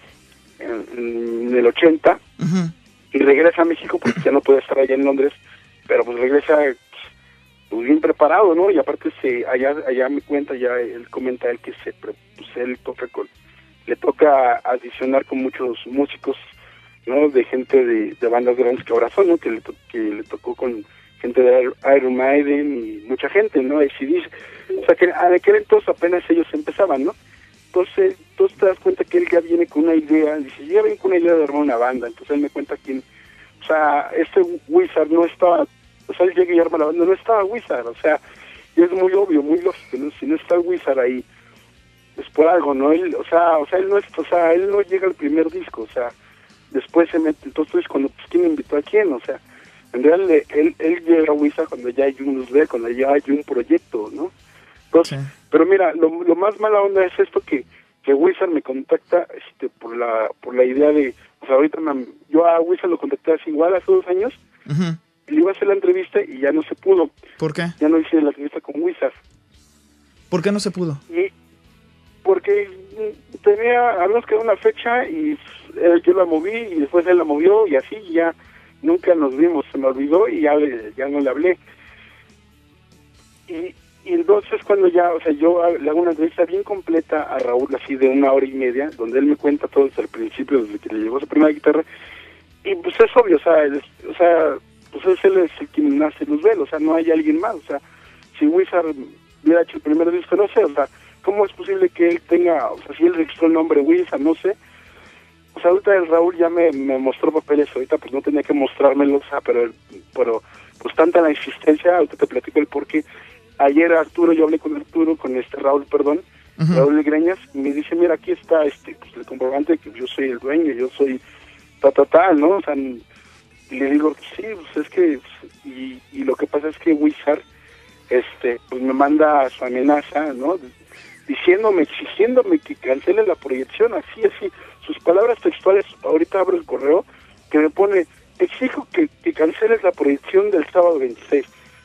en, en el ochenta uh-huh. y regresa a México porque ya no puede estar allá en Londres, pero pues regresa pues, bien preparado, ¿no? Y aparte se allá allá me cuenta, ya él comenta él que se pues él toca con le toca adicionar con muchos músicos, ¿no? De gente de, de bandas grandes que ahora son, ¿no? Que le, to- que le tocó con gente de Iron Maiden y mucha gente, ¿no? A C D C. O sea, que a aquel entonces apenas ellos empezaban, ¿no? Entonces, entonces te das cuenta que él ya viene con una idea, dice, ya viene con una idea de armar una banda. Entonces él me cuenta quién, o sea, este Wizard no estaba, o sea, él llega y arma la banda, no estaba Wizard, o sea, y es muy obvio, muy lógico, ¿no? Si no está Wizard ahí, es por algo, ¿no? Él, o sea, o sea, él no es, o sea, él no llega al primer disco, o sea, después se mete, entonces cuando, pues, ¿quién invitó a quién? O sea, en realidad él, él llega a Wizard cuando ya hay un luz verde, cuando ya hay un proyecto, ¿no? Entonces, sí. Pero mira, lo, lo más mala onda es esto que, que Wizard me contacta, este, por la, por la idea de, o sea, ahorita me, yo a Wizard lo contacté así igual hace dos años, uh-huh. y le iba a hacer la entrevista y ya no se pudo. ¿Por qué? Ya no hice la entrevista con Wizard. ¿Por qué no se pudo? Y porque tenía, habíamos quedado una fecha y eh, yo la moví y después él la movió y así ya nunca nos vimos, se me olvidó y ya, ya no le hablé. Y, y entonces cuando ya, o sea, yo le hago una entrevista bien completa a Raúl, así de una hora y media, donde él me cuenta todo desde el principio, desde que le llegó su primera guitarra, y pues es obvio, o sea, él, o sea, pues es él es el quien nace Luzbel, o sea, no hay alguien más, o sea, si Wizard hubiera hecho el primer disco, no sé, o sea, ¿cómo es posible que él tenga, o sea, si él registró el nombre Wizard, no sé? O sea, ahorita el Raúl ya me, me mostró papeles, ahorita pues no tenía que mostrármelos, o sea, pero, pero pues tanta la insistencia, ahorita te platico el porqué. Ayer Arturo, yo hablé con Arturo, con este Raúl, perdón, uh-huh. Raúl Greñas, y me dice, mira, aquí está este pues el comprobante de que yo soy el dueño, yo soy ta, ta, ta, ¿no? O sea, y le digo, sí, pues es que, pues, y, y lo que pasa es que Wizard, este, pues me manda su amenaza, ¿no? Diciéndome, exigiéndome que cancele la proyección, así, así, sus palabras textuales, ahorita abro el correo, que me pone, exijo que, que canceles la proyección del sábado veintiséis.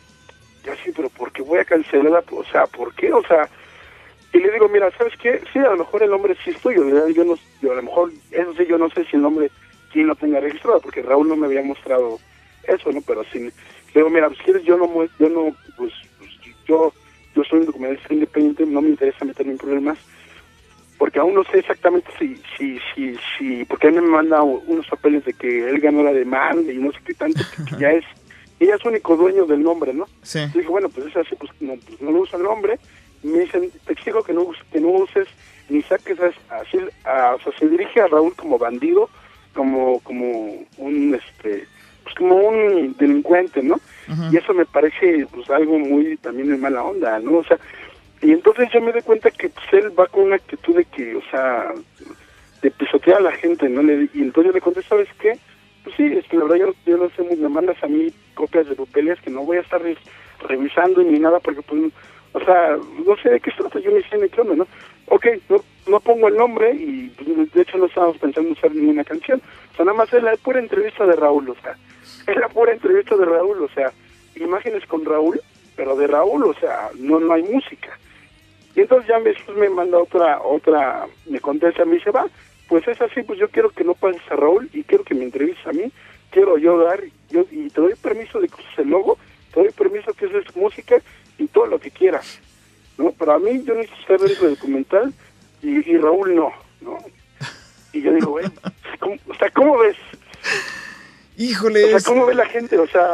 Y así, pero ¿por qué voy a cancelar la, o sea, ¿por qué? O sea, y le digo, mira, ¿sabes qué? Sí, a lo mejor el nombre sí es tuyo, ¿verdad? Yo no, yo a lo mejor, eso sí, yo no sé si el nombre, quién lo tenga registrado, porque Raúl no me había mostrado eso, ¿no? Pero sí, le digo, mira, pues quieres, yo no, yo no, pues, pues yo, yo soy un documentalista independiente, no me interesa meterme en problemas, porque aún no sé exactamente si, si, si, si, porque él me manda unos papeles de que él ganó la demanda y no sé qué tanto, que ya es, ella es único dueño del nombre, ¿no? Sí. Y dije, bueno, pues es así, pues no, pues no lo usa el nombre. Y me dicen, te exijo que no, que no uses ni saques así, a, o sea, se dirige a Raúl como bandido, como como un, este, pues como un delincuente, ¿no? Uh-huh. Y eso me parece, pues, algo muy también de mala onda, ¿no? O sea, y entonces yo me doy cuenta que, pues, él va con una actitud de que, o sea, de pisotear a la gente, ¿no? Le, y entonces yo le conté, ¿sabes qué? Pues sí, es que la verdad yo, yo no sé, me mandas a mí copias de papeles que no voy a estar re, revisando ni nada porque pues, o sea, no sé de qué se trata, yo ni sé ni qué onda, ¿no? Ok, no, no pongo el nombre y pues, de hecho no estábamos pensando en usar ninguna canción, o sea, nada más es la pura entrevista de Raúl, o sea, es la pura entrevista de Raúl, o sea, imágenes con Raúl, pero de Raúl, o sea, no no hay música. Y entonces ya me, me manda otra, otra, me contesta, me dice, va, pues es así, pues yo quiero que no pases a Raúl y quiero que me entrevistes a mí, quiero yo dar, yo y te doy permiso de que uses el logo, te doy permiso que uses música y todo lo que quieras, ¿no? Pero a mí yo necesito estar dentro del documental y, y Raúl no, ¿no? Y yo digo, güey, ¿cómo, o sea, ¿cómo ves? Híjole. O sea, ¿cómo ve la gente? O sea...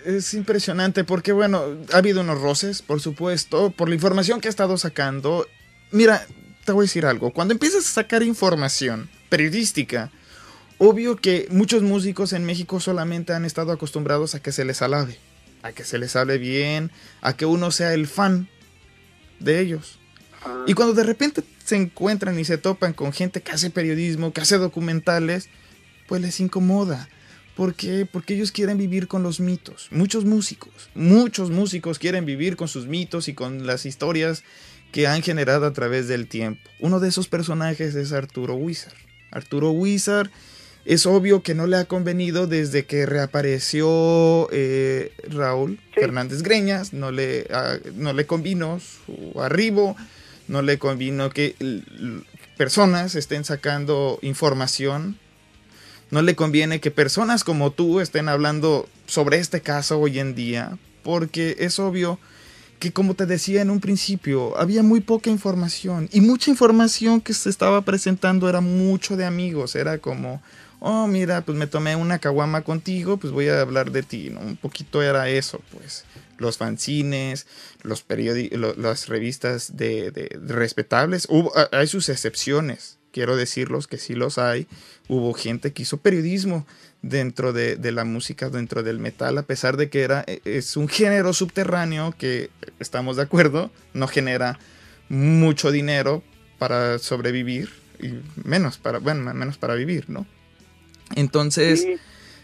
es impresionante porque, bueno, ha habido unos roces, por supuesto, por la información que ha estado sacando. Mira, te voy a decir algo. Cuando empiezas a sacar información periodística, obvio que muchos músicos en México solamente han estado acostumbrados a que se les alabe, a que se les hable bien, a que uno sea el fan de ellos. Y cuando de repente se encuentran y se topan con gente que hace periodismo, que hace documentales, pues les incomoda. ¿Por qué? Porque ellos quieren vivir con los mitos. Muchos músicos, muchos músicos quieren vivir con sus mitos y con las historias que han generado a través del tiempo. Uno de esos personajes es Arturo Huizar. Arturo Huizar es obvio que no le ha convenido desde que reapareció eh, Raúl sí. Fernández Greñas, no le, uh, no le convino su arribo, no le convino que l- personas estén sacando información, no le conviene que personas como tú estén hablando sobre este caso hoy en día, porque es obvio que, como te decía en un principio, había muy poca información, y mucha información que se estaba presentando era mucho de amigos, era como, oh, mira, pues me tomé una caguama contigo, pues voy a hablar de ti, ¿no? Un poquito era eso, pues, los fanzines, los periodi- lo, las revistas de, de, de respetables, hubo, hay sus excepciones, quiero decirlos que sí los hay, hubo gente que hizo periodismo dentro de, de la música, dentro del metal, a pesar de que era, es un género subterráneo que, estamos de acuerdo, no genera mucho dinero para sobrevivir, y menos para, bueno, menos para vivir, ¿no? Entonces, sí.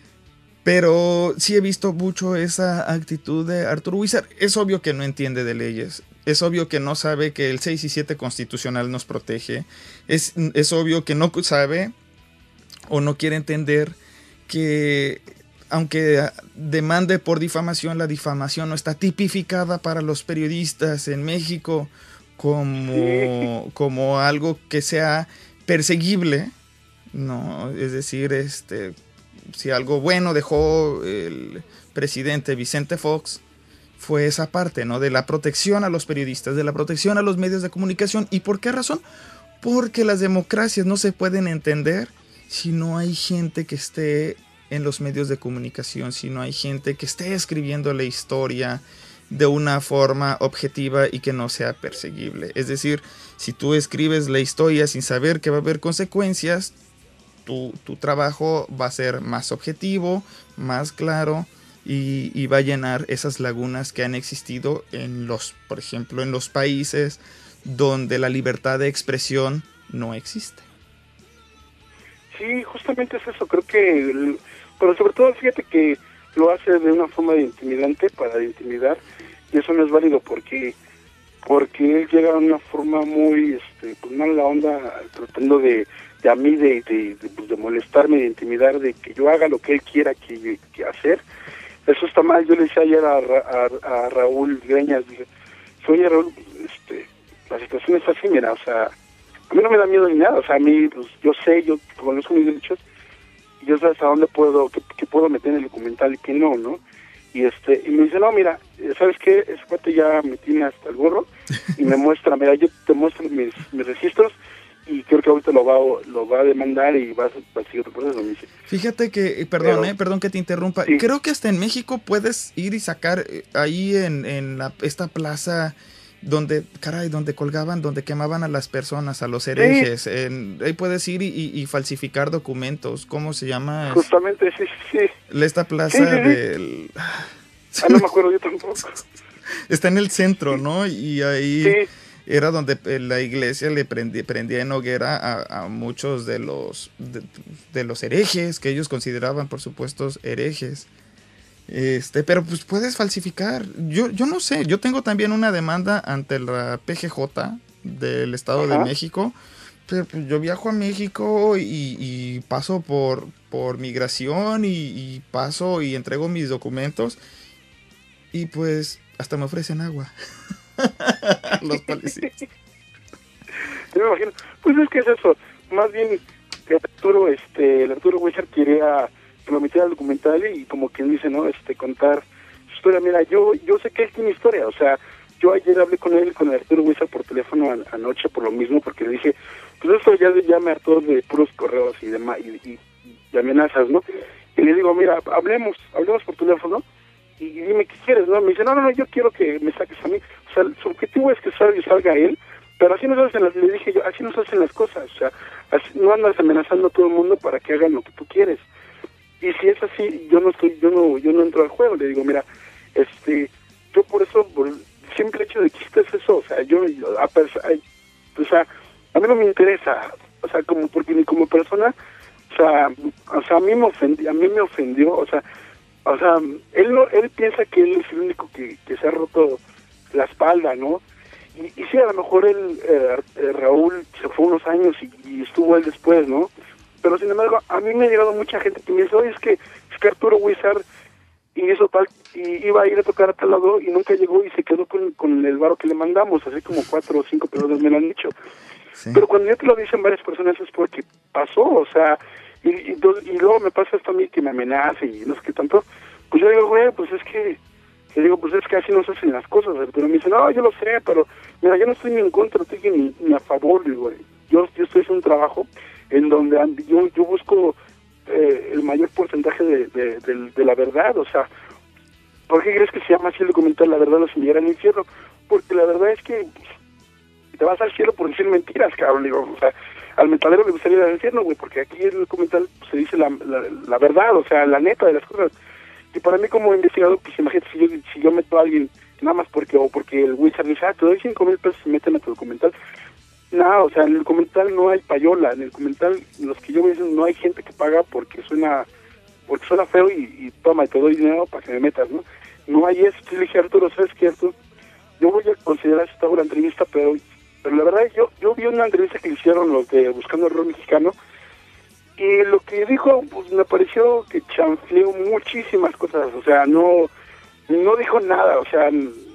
Pero sí he visto mucho esa actitud de Arturo Huizar. Es obvio que no entiende de leyes. Es obvio que no sabe que el seis y siete constitucional nos protege. Es, es obvio que no sabe o no quiere entender que aunque demande por difamación, la difamación no está tipificada para los periodistas en México como, como algo que sea perseguible. No, es decir, este, si algo bueno dejó el presidente Vicente Fox, fue esa parte, ¿no? De la protección a los periodistas, de la protección a los medios de comunicación. ¿Y por qué razón? Porque las democracias no se pueden entender si no hay gente que esté en los medios de comunicación, si no hay gente que esté escribiendo la historia de una forma objetiva y que no sea perseguible. Es decir, si tú escribes la historia sin saber que va a haber consecuencias, Tu, tu trabajo va a ser más objetivo, más claro y, y va a llenar esas lagunas que han existido en los, por ejemplo, en los países donde la libertad de expresión no existe. Sí, justamente es eso, creo que, pero sobre todo fíjate que lo hace de una forma de intimidante para intimidar, y eso no es válido porque porque él llega de una forma muy, este, pues no la onda, tratando de de a mí de, de, de, pues de molestarme, de intimidar, de que yo haga lo que él quiera que, que hacer. Eso está mal. Yo le decía ayer a, a, a Raúl Greñas, dije, oye Raúl, este, la situación es así, mira, o sea, a mí no me da miedo ni nada, o sea, a mí, pues yo sé, yo conozco mis derechos, y yo sé hasta dónde puedo, qué, qué puedo meter en el documental y qué no, ¿no? Y este, y me dice, no, mira, ¿sabes qué? Ese cuate ya me tiene hasta el gorro, y me muestra, mira, yo te muestro mis, mis registros, y creo que ahorita lo va, lo va a demandar y va a, va a seguir otro proceso. Me dice. Fíjate que, perdón, Pero, eh, perdón que te interrumpa, sí. Creo que hasta en México puedes ir y sacar ahí en, en la, esta plaza donde, caray, donde colgaban, donde quemaban a las personas, a los herejes, sí. en, ahí puedes ir y, y, y falsificar documentos. ¿Cómo se llama? Justamente, sí, sí. Esta plaza sí, sí, sí. del... Ah, no me acuerdo yo tampoco. Está en el centro, ¿no? Y ahí... Sí. Era donde la iglesia le prendía, prendía en hoguera a, a muchos de los de, de los herejes, que ellos consideraban, por supuesto, herejes. Este, pero pues puedes falsificar. Yo, yo no sé, yo tengo también una demanda ante la P G J del Estado Ajá. de México. Pero pues yo viajo a México y, y paso por, por migración y, y paso y entrego mis documentos. Y pues hasta me ofrecen agua. Los policías. Yo me imagino, pues es que es eso, más bien que Arturo, este, el Arturo Huizar quería que lo metiera al documental y como quien dice, ¿no? Este, contar su historia. Mira, yo, yo sé que él tiene historia, o sea, yo ayer hablé con él, con el Arturo Huizar por teléfono an- anoche por lo mismo, porque le dije, pues esto ya, ya me hartó de puros correos y demás, y, y, y amenazas, ¿no? Y le digo, mira, hablemos, hablemos por teléfono, y dime qué quieres, ¿no? Me dice, no, no, no, yo quiero que me saques a mí. O sea, su objetivo es que salga, salga él, pero así no se hacen las, le dije yo, así no se hacen las cosas, o sea, así, no andas amenazando a todo el mundo para que hagan lo que tú quieres. Y si es así, yo no estoy, yo no, yo no entro al juego. Le digo, mira, este, yo por eso, por el simple hecho de que es eso, o sea, yo, yo a, a, o sea, a mí no me interesa, o sea, como porque ni como persona, o sea, o sea, a mí me ofendió, a mí me ofendió, o sea, o sea, él no, él piensa que él es el único que, que se ha roto la espalda, ¿no? Y, y sí, a lo mejor él, eh, eh, Raúl se fue unos años y, y estuvo él después, ¿no? Pero sin embargo, a mí me ha llegado mucha gente que me dice, oye, es que, es que Arturo Wizard y eso tal, y iba a ir a tocar a tal lado y nunca llegó y se quedó con, con el varo que le mandamos, así como cuatro o cinco personas me lo han dicho. Sí. Pero cuando ya te lo dicen varias personas es porque pasó, o sea, y, y, y luego me pasa esto a mí que me amenaza y no sé qué tanto, pues yo digo, güey, pues es que, le digo, pues es que así no se hacen las cosas, pero me dicen, no, yo lo sé, pero mira, yo no estoy ni en contra, no estoy ni, ni a favor, digo, yo, yo estoy haciendo un trabajo en donde yo, yo busco eh, el mayor porcentaje de, de, de, de la verdad, o sea, ¿por qué crees que se llama así el documental La verdad nos enviará al infierno? Porque la verdad es que te vas al cielo por decir mentiras, cabrón, digo, o sea, al metalero le gustaría ir al infierno, güey, porque aquí en el documental pues, se dice la, la, la verdad, o sea, la neta de las cosas. Y para mí como investigador, pues imagínate, si yo, si yo meto a alguien, nada más porque, o porque el Wizard me dice, ah, te doy cinco mil pesos y meten a tu documental. No, o sea, en el documental no hay payola, en el documental los que yo me dicen no hay gente que paga porque suena porque suena feo y, y toma, y te doy dinero para que me metas, ¿no? No hay eso. Yo le dije, Arturo, ¿sabes qué, Arturo? Yo voy a considerar esta una entrevista, pero pero la verdad yo yo vi una entrevista que hicieron los de Buscando el Rol Mexicano y lo que dijo, pues me pareció que chanfleó muchísimas cosas, o sea, no no dijo nada, o sea,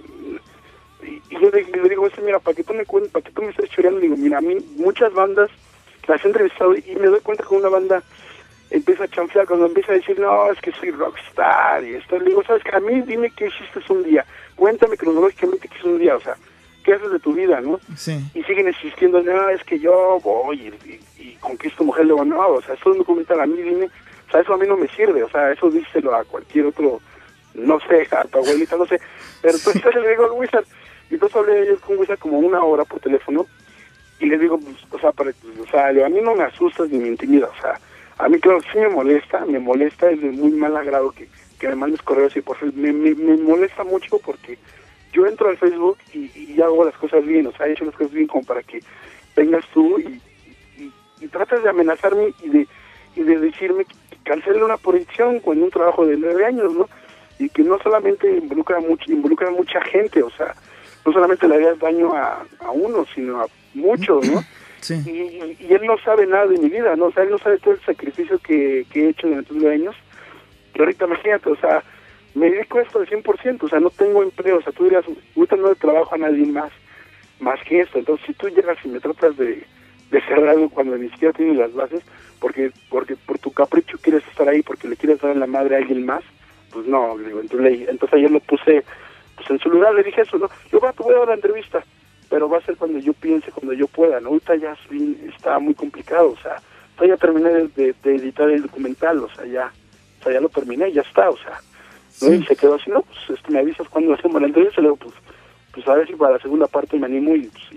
y yo le, le digo, mira, para que tú me cuentes, para que tú me estés choreando, digo, mira, a mí muchas bandas las he entrevistado y me doy cuenta que una banda empieza a chanflear cuando empieza a decir, no, es que soy rockstar y esto. Le digo, ¿sabes qué? A mí dime qué hiciste un día, cuéntame cronológicamente qué hiciste un día, o sea, ¿qué haces de tu vida, no? Sí. Y siguen insistiendo, no, es que yo voy y, y, y conquisto mujer, le digo, no, o sea, eso es un documental, a mí dime, o sea, eso a mí no me sirve, o sea, eso díselo a cualquier otro, no sé, a tu abuelita, no sé, pero entonces le digo al Wizard. Y entonces hablé yo con Wizard como una hora por teléfono y le digo, pues, o sea, para, o sea, a mí no me asustas ni me intimidas, o sea, a mí claro, sí me molesta, me molesta, es de muy mal agrado que, que me mandes correos y por favor, me, me, me molesta mucho porque yo entro al Facebook y, y hago las cosas bien, o sea, he hecho las cosas bien como para que vengas tú y, y, y tratas de amenazarme y de, y de decirme que cancele una proyección con un trabajo de nueve años, ¿no? Y que no solamente involucra mucho, involucra a mucha gente, o sea, no solamente le harías daño a, a uno, sino a muchos, ¿no? Sí. Y, y, y él no sabe nada de mi vida, ¿no? O sea, él no sabe todo el sacrificio que, que he hecho durante nueve años. Y ahorita imagínate, o sea, me dedico a esto al cien por ciento, o sea, no tengo empleo, o sea, tú dirías, ahorita no le trabajo a nadie más, más que esto. Entonces, si tú llegas y me tratas de, de cerrar algo cuando ni siquiera tienes las bases, porque porque por tu capricho quieres estar ahí, porque le quieres dar en la madre a alguien más, pues no, digo, entonces, entonces ayer lo puse pues en su lugar, le dije eso, ¿no? Yo va, te voy a dar la entrevista, pero va a ser cuando yo piense, cuando yo pueda, ¿no? Ahorita ya está muy complicado, o sea, ya terminé de, de, de editar el documental, o sea, ya, o sea, ya lo terminé, ya está, o sea, ¿no? Sí. Y se quedó así, no, pues este, me avisas cuando hacemos la entrevista, le digo, pues, pues a ver si para la segunda parte me animo y pues sí.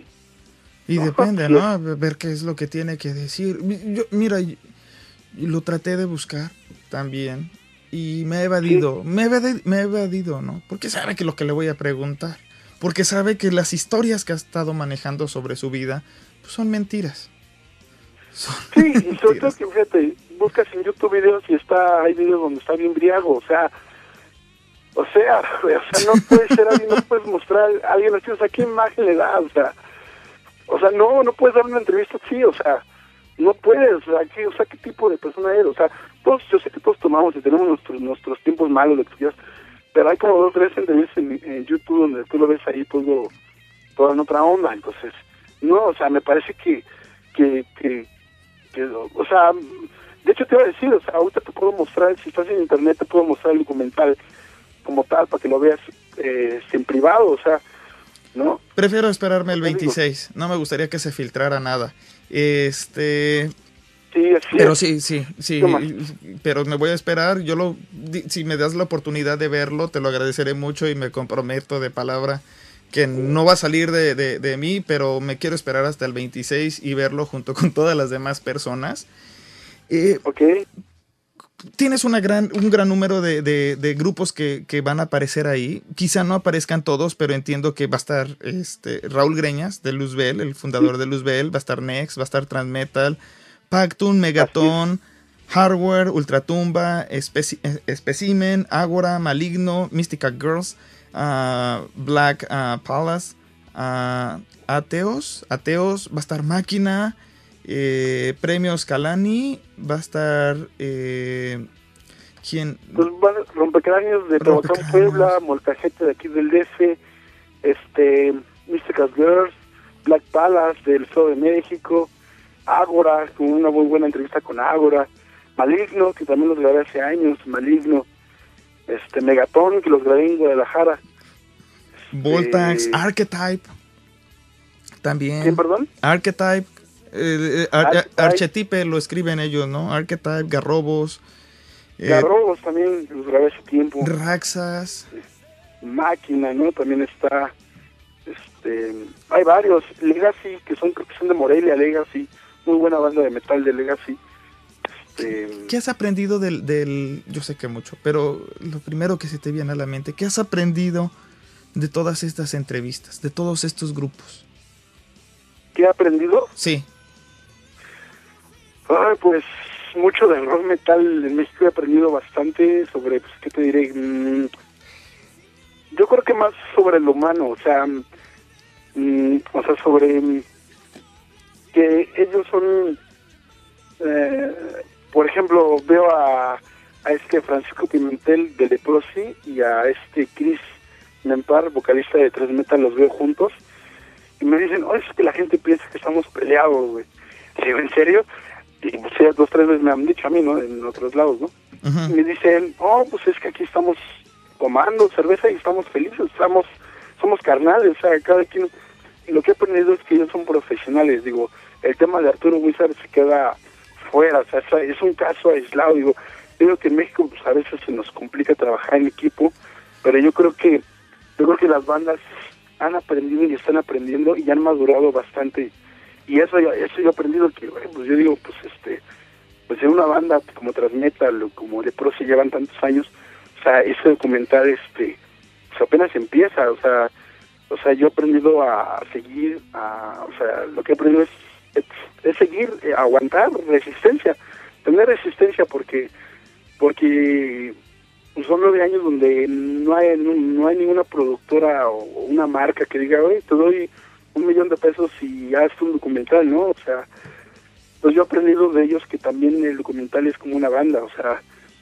Y no, depende, ¿no? A ver qué es lo que tiene que decir. Yo, mira, yo, lo traté de buscar también y me he evadido, sí. me, he evadido me he evadido, ¿no? Porque sabe que lo que le voy a preguntar, porque sabe que las historias que ha estado manejando sobre su vida pues son mentiras. Son sí, mentiras. Y sobre todo que fíjate, buscas en YouTube videos y está hay videos donde está bien briago, o sea, o sea, o sea, no puede ser alguien, no puedes mostrar a alguien así, o sea, ¿qué imagen le da? O sea, o sea, no, no puedes dar una entrevista así, o sea, no puedes, o sea, ¿qué, o sea, ¿qué tipo de persona eres? O sea, todos, yo sé que todos tomamos y tenemos nuestros nuestros tiempos malos, lo que quieras, pero hay como dos o tres entrevistas en, en YouTube donde tú lo ves ahí todo, todo en otra onda, entonces, no, o sea, me parece que, que, que, que, o sea, de hecho te iba a decir, o sea, ahorita te puedo mostrar, si estás en internet te puedo mostrar el documental como tal, para que lo veas eh, en privado, o sea, ¿no? Prefiero esperarme el veintiséis, no me gustaría que se filtrara nada. Este... Sí, así Pero es. sí, sí, sí, Toma. pero me voy a esperar. Yo lo, di- si me das la oportunidad de verlo, te lo agradeceré mucho y me comprometo de palabra que no va a salir de, de, de mí, pero me quiero esperar hasta el veintiséis y verlo junto con todas las demás personas. Eh, Ok, tienes una gran, un gran número de, de, de grupos que, que van a aparecer ahí. Quizá no aparezcan todos, pero entiendo que va a estar este, Raúl Greñas de Luzbel, el fundador de Luzbel, va a estar Nex, va a estar Transmetal, Pactun, Megaton, Hardware, Ultratumba, Speci Specimen, Agora, Maligno, Mystica Girls, uh, Black uh, Palace, uh, Ateos, Ateos, va a estar Máquina, eh, Premios Calani, va a estar eh, ¿quién? pues bueno, Rompecráneos de Tehuacán, Rompecráneos. Puebla, Molcajete de aquí del D F, este, Mystical Girls, Black Palace del Estado de México, Ágora, con una muy buena entrevista con Ágora, Maligno, que también los grabé hace años, Maligno, este, Megaton, que los grabé en Guadalajara. Voltax, Eh, Archetype, también. ¿Quién, perdón? Archetype, eh, eh, Ar- Archetype. Archetype lo escriben ellos, ¿no? Archetype, Garrobos, eh, Garrobos también los grabé hace tiempo. Raxas, Máquina, ¿no? También está, este, hay varios, Legacy, que son, creo que son de Morelia, Legacy, muy buena banda de metal de Legacy. Este, ¿qué has aprendido del, del, yo sé que mucho, pero lo primero que se te viene a la mente, ¿qué has aprendido de todas estas entrevistas, de todos estos grupos? ¿Qué he aprendido? Sí, Ay, pues mucho del rock metal en México he aprendido bastante sobre, pues, ¿qué te diré? Mm, yo creo que más sobre lo humano, o sea, mm, o sea, sobre mm, que ellos son, eh, por ejemplo, veo a, a este Francisco Pimentel de Leprosy y a este Chris Mempar, vocalista de Transmetal, los veo juntos y me dicen, oh, es que la gente piensa que estamos peleados, güey. Digo, ¿en serio? Y pues ya dos, tres veces me han dicho a mí, ¿no? En otros lados, ¿no? uh-huh. Y me dicen, oh, pues es que aquí estamos tomando cerveza y estamos felices, estamos, somos carnales, o sea, cada quien... Y lo que he aprendido es que ellos son profesionales, digo, el tema de Arturo Wizard se queda fuera, o sea, es, es un caso aislado, digo, digo que en México pues a veces se nos complica trabajar en equipo, pero yo creo que, yo creo que las bandas han aprendido y están aprendiendo y han madurado bastante. Y eso, eso yo he aprendido que, bueno, pues yo digo, pues este, pues en una banda como Transmetal o como Leprosy llevan tantos años, o sea, ese documental, este, pues apenas empieza, o sea, o sea, yo he aprendido a seguir, a, o sea, lo que he aprendido es, es, es seguir, eh, aguantar resistencia, tener resistencia porque, porque pues son nueve años donde no hay, no, no hay ninguna productora o una marca que diga, oye, te doy un millón de pesos y hazte un documental, ¿no? O sea, pues yo he aprendido de ellos que también el documental es como una banda, o sea,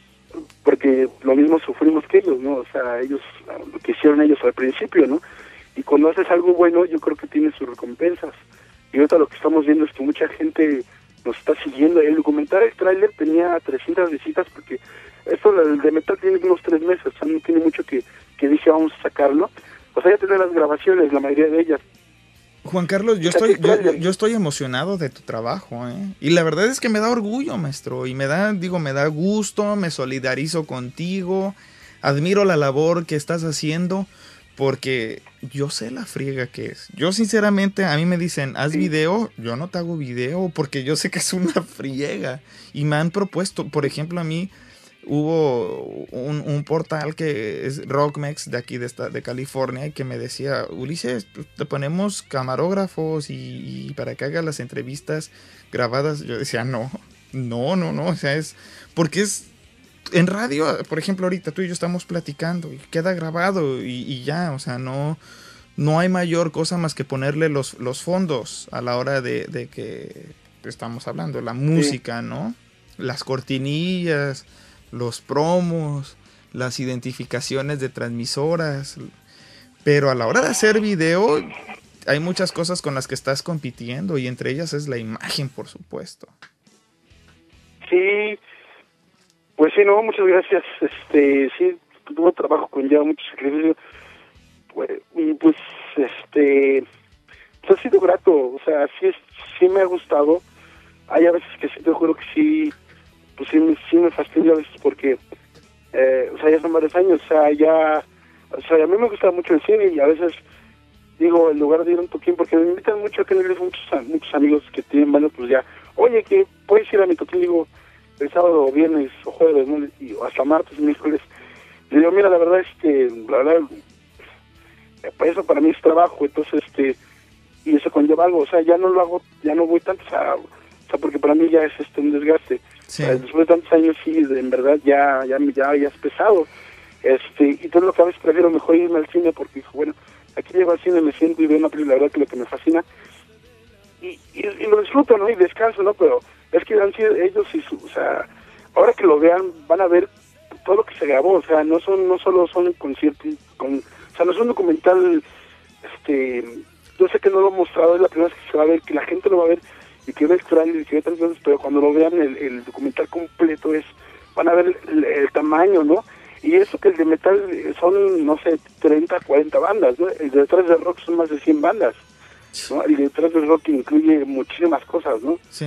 porque lo mismo sufrimos que ellos, ¿no? O sea, ellos, lo que hicieron ellos al principio, ¿no? Y cuando haces algo bueno, yo creo que tiene sus recompensas. Y ahorita lo que estamos viendo es que mucha gente nos está siguiendo. El documental, el tráiler tenía trescientas visitas porque esto el de metal tiene unos tres meses, o sea, no tiene mucho que, que dije vamos a sacarlo. O sea, ya tiene las grabaciones, la mayoría de ellas. Juan Carlos, yo estoy, yo, yo estoy emocionado de tu trabajo, ¿eh? Y la verdad es que me da orgullo, maestro, y me da, digo, me da gusto, me solidarizo contigo, admiro la labor que estás haciendo, porque yo sé la friega que es. Yo sinceramente, a mí me dicen, haz video, yo no te hago video, porque yo sé que es una friega, y me han propuesto, por ejemplo, a mí, hubo un, un portal que es Rockmex de aquí de, esta, de California y que me decía, Ulises, te ponemos camarógrafos y, y para que hagas las entrevistas grabadas. Yo decía, no, no, no, no, o sea, es porque es en radio, por ejemplo, ahorita tú y yo estamos platicando y queda grabado y, y ya, o sea, no, no hay mayor cosa más que ponerle los, los fondos a la hora de, de que estamos hablando, la música, sí, ¿no? Las cortinillas, los promos, las identificaciones de transmisoras, pero a la hora de hacer video hay muchas cosas con las que estás compitiendo y entre ellas es la imagen, por supuesto. Sí, pues sí, no, muchas gracias. Este, sí, tuvo trabajo con ya mucho sacrificio, pues, y pues, este, pues ha sido grato, o sea, sí, es, sí me ha gustado, hay a veces que sí, te juro que sí, pues sí, me- sí me fastidia a veces porque, eh, o sea, ya son varios años, o sea, ya, o sea, a mí me gusta mucho el cine y a veces digo, en lugar de ir un toquín, porque me invitan mucho a que le muchos, muchos amigos que tienen bandas, pues ya, oye, que puedes ir a mi toquín, digo, el sábado o viernes o jueves, ¿no? Y, o hasta martes, miércoles. Le digo, mira, la verdad, este, la verdad, eh, pues eso para mí es trabajo, entonces, este, y eso conlleva algo, o sea, ya no lo hago, ya no voy tanto, o sea, o sea porque para mí ya es este un desgaste. Sí. O sea, después de tantos años, sí, en verdad, ya, ya, ya, ya es pesado. Este, y todo lo que a veces prefiero mejor irme al cine porque, bueno, aquí llego al cine, me siento y veo una película, la verdad que lo que me fascina, y, y, y lo disfruto, ¿no? Y descanso, ¿no? Pero es que han sido ellos y su, o sea, ahora que lo vean, van a ver todo lo que se grabó, o sea, no son, no solo son conciertos, con, o sea, no es un documental, este, yo sé que no lo he mostrado, es la primera vez que se va a ver, que la gente lo va a ver, y que ve el trailer y que ve tantas cosas, pero cuando lo vean el, el documental completo es, van a ver el, el tamaño, ¿no? Y eso que el de metal son, no sé, treinta, cuarenta bandas, ¿no? El de detrás del rock son más de cien bandas, ¿no? El de detrás del rock incluye muchísimas cosas, ¿no? Sí.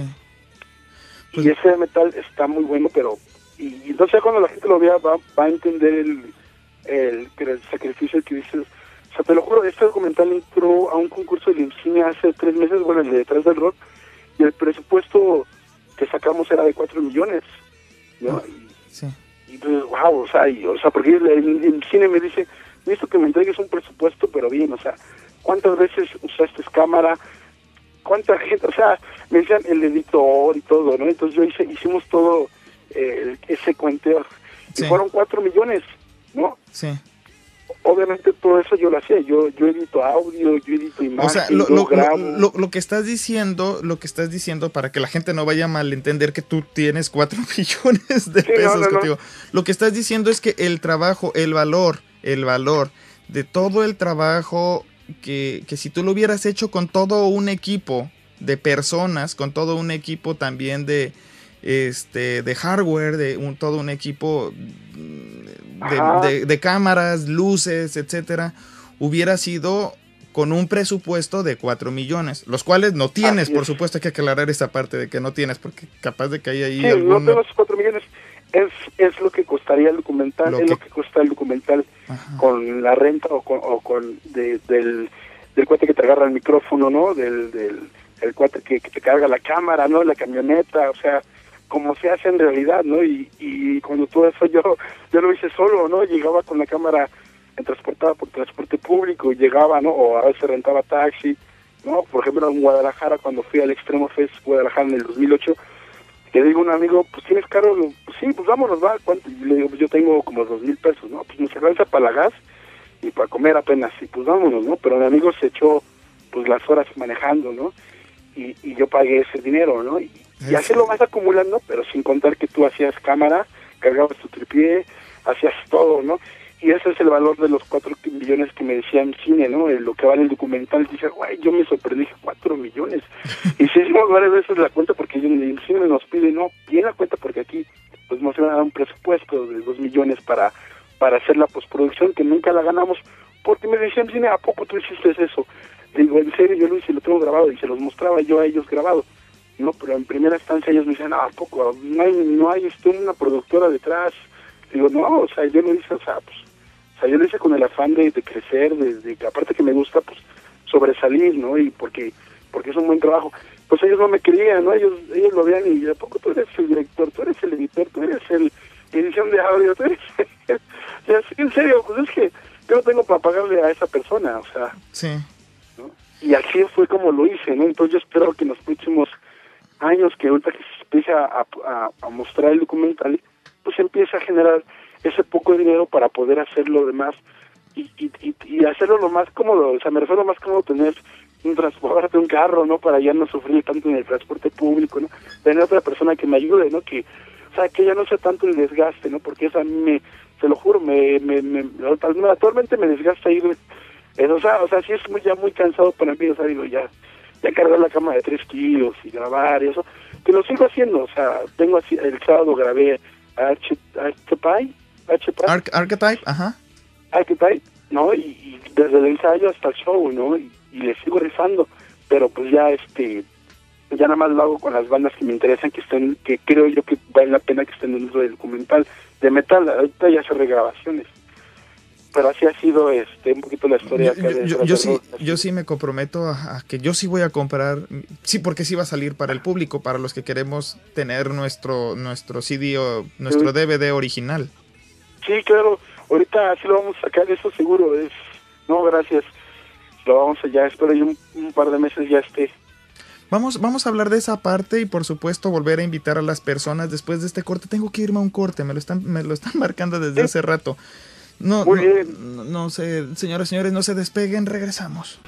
Y ese de metal está muy bueno, pero... Y, y entonces cuando la gente lo vea va, va a entender el, el, el sacrificio que dices. O sea, te lo juro, este documental entró a un concurso de cine hace tres meses, bueno, el de detrás del rock, y el presupuesto que sacamos era de cuatro millones, ¿no? Y, Sí. y pues, wow, o sea, y, o sea, porque el, el, el cine me dice, necesito que me entregues un presupuesto, pero bien, o sea, ¿cuántas veces usaste cámara? ¿Cuánta gente? O sea, me decían el editor y todo, ¿no? Entonces yo hice, hicimos todo eh, ese cuenteo, y Sí. fueron cuatro millones, ¿no? Sí. Obviamente todo eso yo lo hacía, yo yo edito audio, yo edito imagen, O sea, lo, yo lo, grabo. lo, lo, lo que estás diciendo, lo que estás diciendo para que la gente no vaya a malentender que tú tienes cuatro millones de Sí, no, pesos no, no. contigo. Lo que estás diciendo es que el trabajo, el valor, el valor de todo el trabajo que, que si tú lo hubieras hecho con todo un equipo de personas, con todo un equipo también de este de hardware, de un, todo un equipo Ajá. de, de, de cámaras, luces, etcétera, hubiera sido con un presupuesto de cuatro millones, los cuales no tienes, Así por es. supuesto hay que aclarar esa parte de que no tienes, porque capaz de que hay ahí Sí, algún... no tengo esos cuatro millones. Es, es lo que costaría el documental, Lo es que- lo que cuesta el documental Ajá. con la renta o con, o con de, del, del cuate que te agarra el micrófono, ¿no? Del, del el cuate que, que te carga la cámara, ¿no? La camioneta, o sea, como se hace en realidad, ¿no? Y, y cuando todo eso yo, yo lo hice solo, ¿no? Llegaba con la cámara transportada por transporte público y llegaba, ¿no? O a veces rentaba taxi, ¿no? Por ejemplo, en Guadalajara, cuando fui al Extremo Fest Guadalajara en el dos mil ocho, que le digo a un amigo, pues tienes carro, Le digo, pues sí, pues vámonos, va, ¿cuánto? Y le digo, pues yo tengo como dos mil pesos, ¿no? Pues nos alcanza para la gas y para comer apenas, y pues vámonos, ¿no? Pero mi amigo se echó, pues las horas manejando, ¿no? Y, y yo pagué ese dinero, ¿no? Y, y así lo vas acumulando, pero sin contar que tú hacías cámara, cargabas tu tripié, hacías todo, ¿no? Y ese es el valor de los cuatro millones que me decían cine, ¿no? Eh, lo que vale el documental. Dice, güey, yo me sorprendí, dije, cuatro millones. Y si hicimos varias veces la cuenta, porque el cine nos pide, no, bien la cuenta, porque aquí pues nos iban a dar un presupuesto de dos millones para, para hacer la postproducción, que nunca la ganamos, porque me decían, cine, ¿a poco tú hiciste eso? Le digo, en serio, yo lo hice, lo tengo grabado, y se los mostraba yo a ellos grabado. No, pero en primera instancia ellos me decían, no, ¿a poco? No hay, no hay este, una productora detrás. Digo, no, o sea, yo lo hice, o sea, pues, o sea, yo lo hice con el afán de, de crecer, de, de que aparte que me gusta, pues, sobresalir, ¿no? Y porque porque es un buen trabajo. Pues ellos no me querían, ¿no? Ellos ellos lo veían y, ¿a poco tú eres el director? Tú eres el editor, tú eres el edición de audio, tú eres... o sea, sí, en serio, pues es que yo no tengo para pagarle a esa persona, o sea... Sí. ¿no? Y así fue como lo hice, ¿no? Entonces yo espero que en los próximos años, que ahorita que se empiece a, a, a mostrar el documental, pues empieza a generar ese poco de dinero para poder hacer lo demás y, y, y, y hacerlo lo más cómodo. O sea, me refiero más cómodo tener un transporte, un carro, ¿no? Para ya no sufrir tanto en el transporte público, ¿no? Tener otra persona que me ayude, ¿no? Que, o sea, que ya no sea tanto el desgaste, ¿no? Porque eso a mí me, se lo juro, me, me, me actualmente me desgasta ir, eso, o sea, o sea, sí es muy, ya muy cansado para mí, o sea, digo, ya, ya cargar la cama de tres kilos y grabar y eso, que lo sigo haciendo, o sea, tengo así, el sábado grabé Arch, Archetype, Archetype, Arch- Archetype, ajá. Archetype, ¿no? Y, y desde el ensayo hasta el show, ¿no? Y, y le sigo rezando, pero pues ya, este, ya nada más lo hago con las bandas que me interesan, que estén, que creo yo que vale la pena que estén dentro del documental de metal. Ahorita ya hace regrabaciones, pero así ha sido este un poquito la historia acá yo, de yo, yo sí yo sí me comprometo a, a que yo sí voy a comprar, sí, porque sí va a salir para el público, para los que queremos tener nuestro nuestro C D o nuestro sí. D V D original. Sí, claro, ahorita sí lo vamos a sacar, eso seguro. Es no, gracias, lo vamos a, ya espero yo un, un par de meses ya esté. Vamos, vamos a hablar de esa parte y por supuesto volver a invitar a las personas después de este corte. Tengo que irme a un corte, me lo están, me lo están marcando desde ¿Sí? hace rato. No, Muy no, bien. No, no sé, señoras y señores, no se despeguen, regresamos.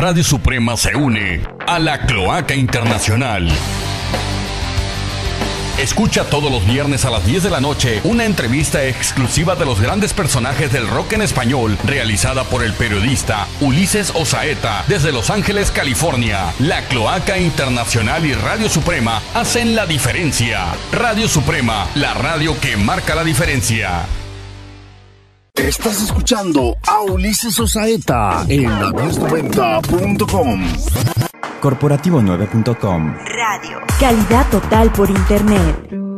Radio Suprema se une a la Cloaca Internacional. Escucha todos los viernes a las diez de la noche una entrevista exclusiva de los grandes personajes del rock en español, realizada por el periodista Ulises Osaeta desde Los Ángeles, California. La Cloaca Internacional y Radio Suprema hacen la diferencia. Radio Suprema, la radio que marca la diferencia. Estás escuchando a Ulises Osaeta en la diez noventa punto com. Corporativo nueve punto com. Radio. Calidad total por internet.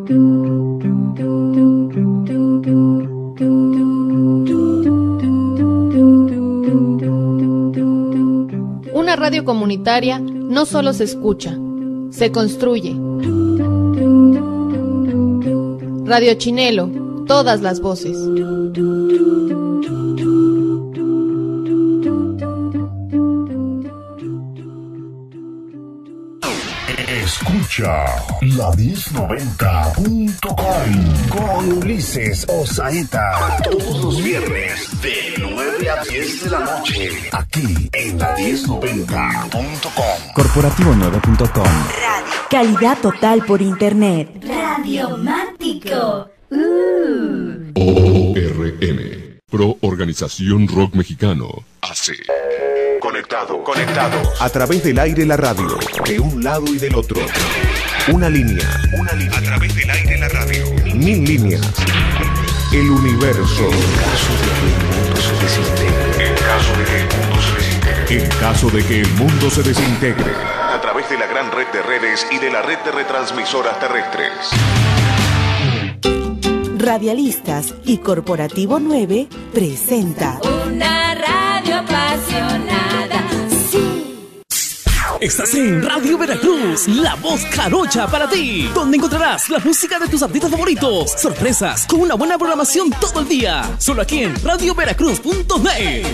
Una radio comunitaria no solo se escucha, se construye. Radio Chinelo, todas las voces. Escucha la diez noventa punto com con Ulises Osaeta todos los viernes de nueve a diez de la noche aquí en la diez noventa punto com. Corporativo nueve punto com. Radio. Calidad total por internet. Radiomántico. Uh. O R M, Pro Organización Rock Mexicano, hace. Conectado, conectado. A través del aire la radio, de un lado y del otro. Una línea, una línea. A través del aire la radio. Mil líneas. El universo. En caso de que el mundo se desintegre. En caso de que el mundo se desintegre. En caso de que el mundo se desintegre. A través de la gran red de redes y de la red de retransmisoras terrestres. Radialistas y Corporativo nueve presenta una radio apasionada. Sí. Estás en Radio Veracruz, la voz jarocha para ti, donde encontrarás la música de tus artistas favoritos, sorpresas con una buena programación todo el día. Solo aquí en radio veracruz punto net.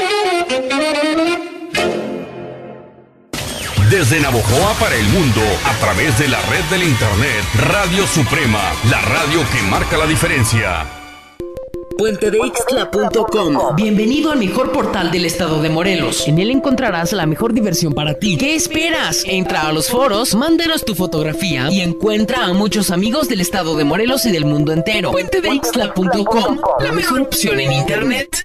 Desde Navojoa para el mundo, a través de la red del internet, Radio Suprema, la radio que marca la diferencia. puente de ixtla punto com. Bienvenido al mejor portal del estado de Morelos. En él encontrarás la mejor diversión para ti. ¿Qué esperas? Entra a los foros, mándanos tu fotografía y encuentra a muchos amigos del estado de Morelos y del mundo entero. puente de ixtla punto com, la mejor opción en internet.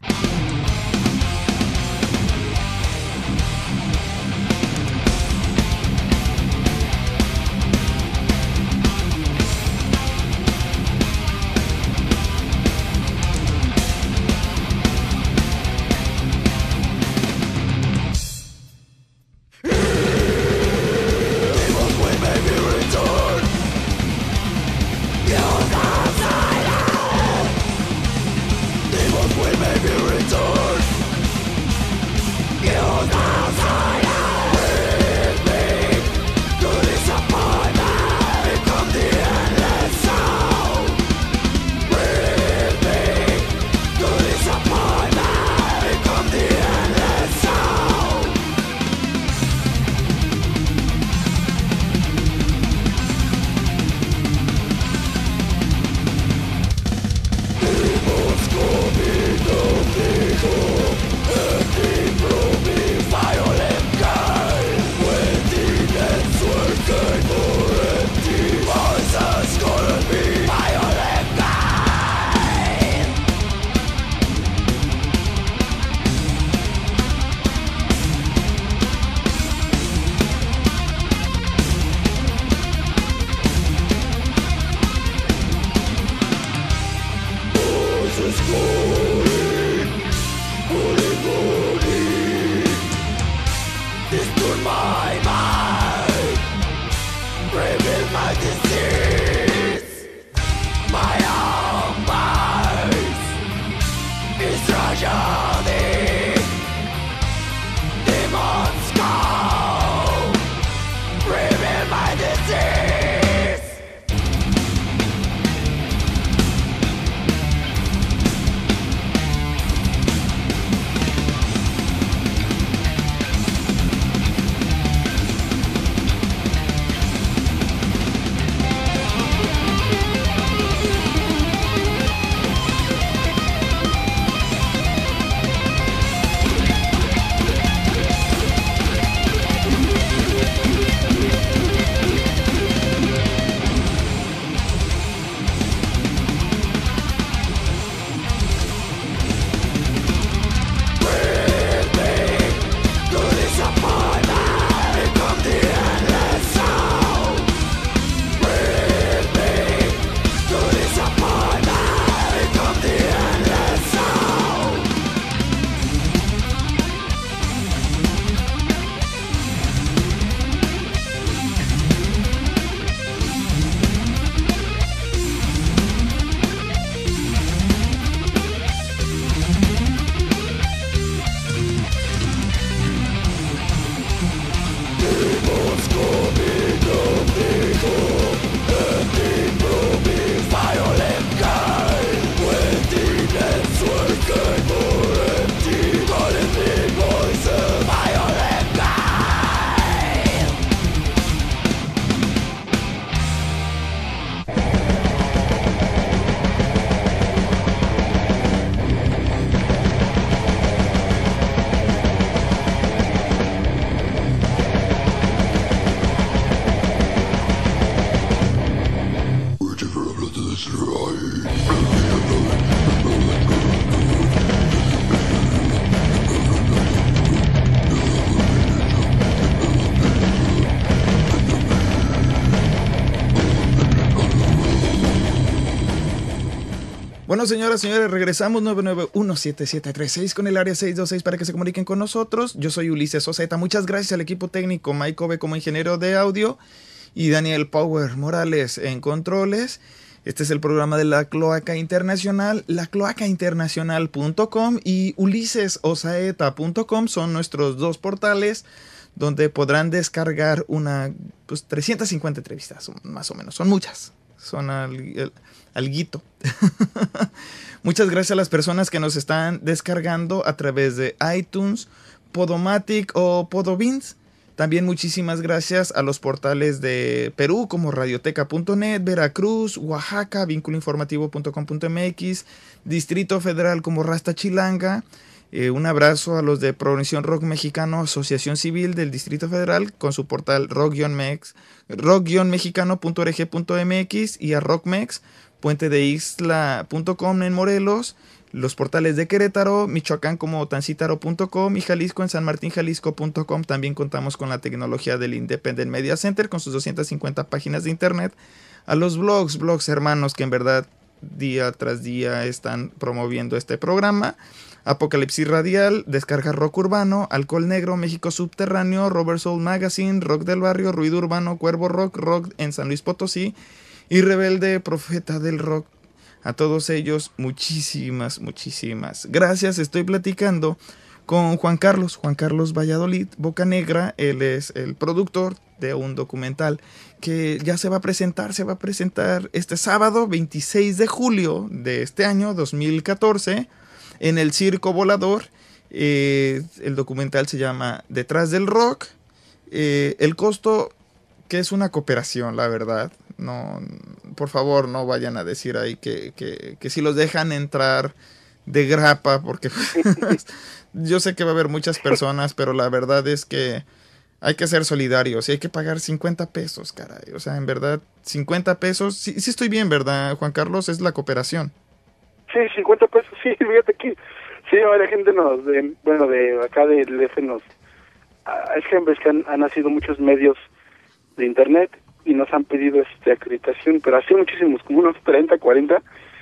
Bueno, señoras, señores, regresamos nueve nueve uno siete siete tres seis con el área seis dos seis para que se comuniquen con nosotros. Yo soy Ulises Ozeta. Muchas gracias al equipo técnico, Mike Ove como ingeniero de audio y Daniel Power Morales en controles. Este es el programa de La Cloaca Internacional. la cloaca internacional punto com y ulises ozaeta punto com son nuestros dos portales donde podrán descargar una, pues, trescientas cincuenta entrevistas, más o menos. Son muchas. Son al, al, alguito. Muchas gracias a las personas que nos están descargando a través de iTunes, Podomatic o Podovins. También muchísimas gracias a los portales de Perú como radioteca punto net, Veracruz, Oaxaca, vínculo informativo punto com punto m x, Distrito Federal como Rasta Chilanga. Eh, un abrazo a los de Progresión Rock Mexicano, Asociación Civil del Distrito Federal, con su portal rock-mex, rock mexicano punto org punto m x y a Rockmex, puente de isla punto com en Morelos, los portales de Querétaro, Michoacán como tancítaro punto com y Jalisco en san martín jalisco punto com. También contamos con la tecnología del Independent Media Center con sus doscientas cincuenta páginas de internet, a los blogs, blogs hermanos que en verdad día tras día están promoviendo este programa. Apocalipsis Radial, Descarga Rock Urbano, Alcohol Negro, México Subterráneo, Robert Soul Magazine, Rock del Barrio, Ruido Urbano, Cuervo Rock, Rock en San Luis Potosí y Rebelde, Profeta del Rock. A todos ellos, muchísimas, muchísimas gracias. Estoy platicando con Juan Carlos, Juan Carlos Valladolid, Boca Negra. Él es el productor de un documental que ya se va a presentar, se va a presentar este sábado, veintiséis de julio de este año, dos mil catorce, en el Circo Volador. Eh, el documental se llama Detrás del Rock. Eh, el costo, que es una cooperación, la verdad. No, por favor, no vayan a decir ahí que, que, que si los dejan entrar de grapa, porque yo sé que va a haber muchas personas, pero la verdad es que hay que ser solidarios y hay que pagar cincuenta pesos, caray. O sea, en verdad, cincuenta pesos, sí, sí estoy bien, ¿verdad, Juan Carlos? Es la cooperación. Sí, cincuenta pesos, sí, fíjate aquí. Sí, la gente nos, de, bueno, de acá del F nos, es que han, han nacido muchos medios de internet y nos han pedido este acreditación, pero así muchísimos, como unos treinta, cuarenta,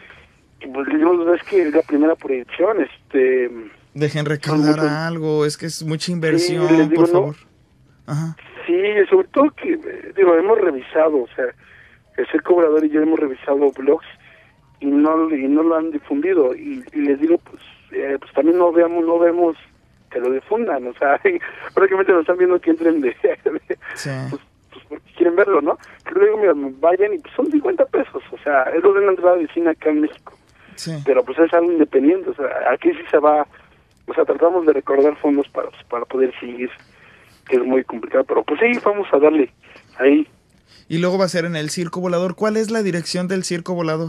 y pues digo, es que es la primera proyección, este... Dejen recaudar muchos, algo, es que es mucha inversión, sí, digo, por favor. No, ajá. Sí, sobre todo que, digo, hemos revisado, o sea, el Circo Volador y yo hemos revisado blogs y no y no lo han difundido, y, y les digo, pues, eh, pues también no veamos, no vemos que lo difundan, o sea, prácticamente nos están viendo que entren de... de sí. Pues, porque quieren verlo, ¿no? Que luego mira, vayan y pues son cincuenta pesos, o sea, es lo de la entrada de cine acá en México. Sí. Pero pues es algo independiente, o sea, aquí sí se va, o sea, tratamos de recaudar fondos para, pues, para poder seguir, que es muy complicado, pero pues sí, vamos a darle ahí. Y luego va a ser en el Circo Volador. ¿Cuál es la dirección del Circo Volador?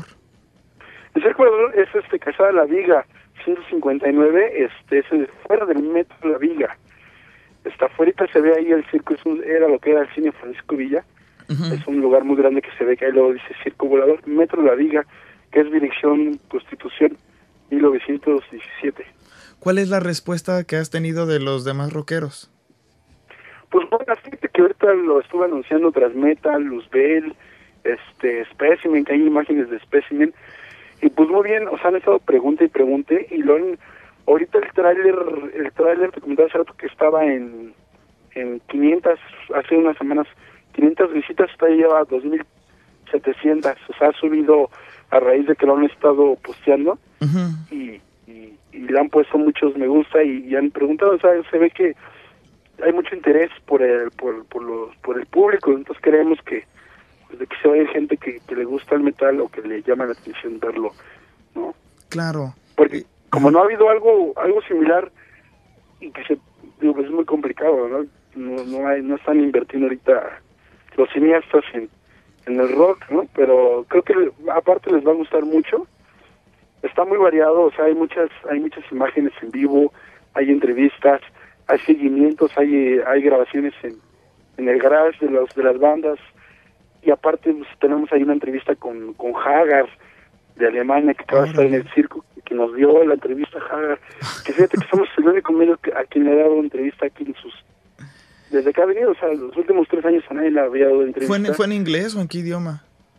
El Circo Volador es este Calzada La Viga, ciento cincuenta y nueve, este, es fuera del metro La Viga. Está afuera, se ve ahí el circo, es un, era lo que era el cine Francisco Villa. Uh-huh. Es un lugar muy grande que se ve que ahí luego dice Circo Volador, Metro La Viga, que es dirección Constitución mil novecientos diecisiete. ¿Cuál es la respuesta que has tenido de los demás rockeros? Pues bueno, fíjate que ahorita lo estuve anunciando Transmetal, Luzbel, este, Specimen, que hay imágenes de Specimen, y pues muy bien, o sea, han estado pregunta y pregunte, y lo han... Ahorita el tráiler, el tráiler te comentaba hace rato que estaba en, en quinientas, hace unas semanas, quinientas visitas, está ya a dos mil setecientas, o sea, ha subido a raíz de que lo han estado posteando, uh-huh. y, y, y le han puesto muchos me gusta y, y han preguntado, o sea, se ve que hay mucho interés por el, por, por los, por el público, entonces creemos que, pues, de que se vaya gente que, que le gusta el metal o que le llama la atención verlo, ¿no? Claro. Porque como no ha habido algo algo similar y que se digo pues es muy complicado, ¿no? No no hay no están invirtiendo ahorita los cineastas en, en el rock, ¿no? Pero creo que aparte les va a gustar mucho. Está muy variado, o sea, hay muchas hay muchas imágenes en vivo, hay entrevistas, hay seguimientos, hay hay grabaciones en, en el garage de los de las bandas y aparte pues, tenemos ahí una entrevista con con Hagar de Alemania que acaba de estar en el circo, que nos dio la entrevista a Hagar, que fíjate que somos el único medio que, a quien le ha dado entrevista aquí en sus... Desde que ha venido, o sea, los últimos tres años a nadie le había dado entrevista. ¿Fue en, ¿Fue en inglés o en qué idioma?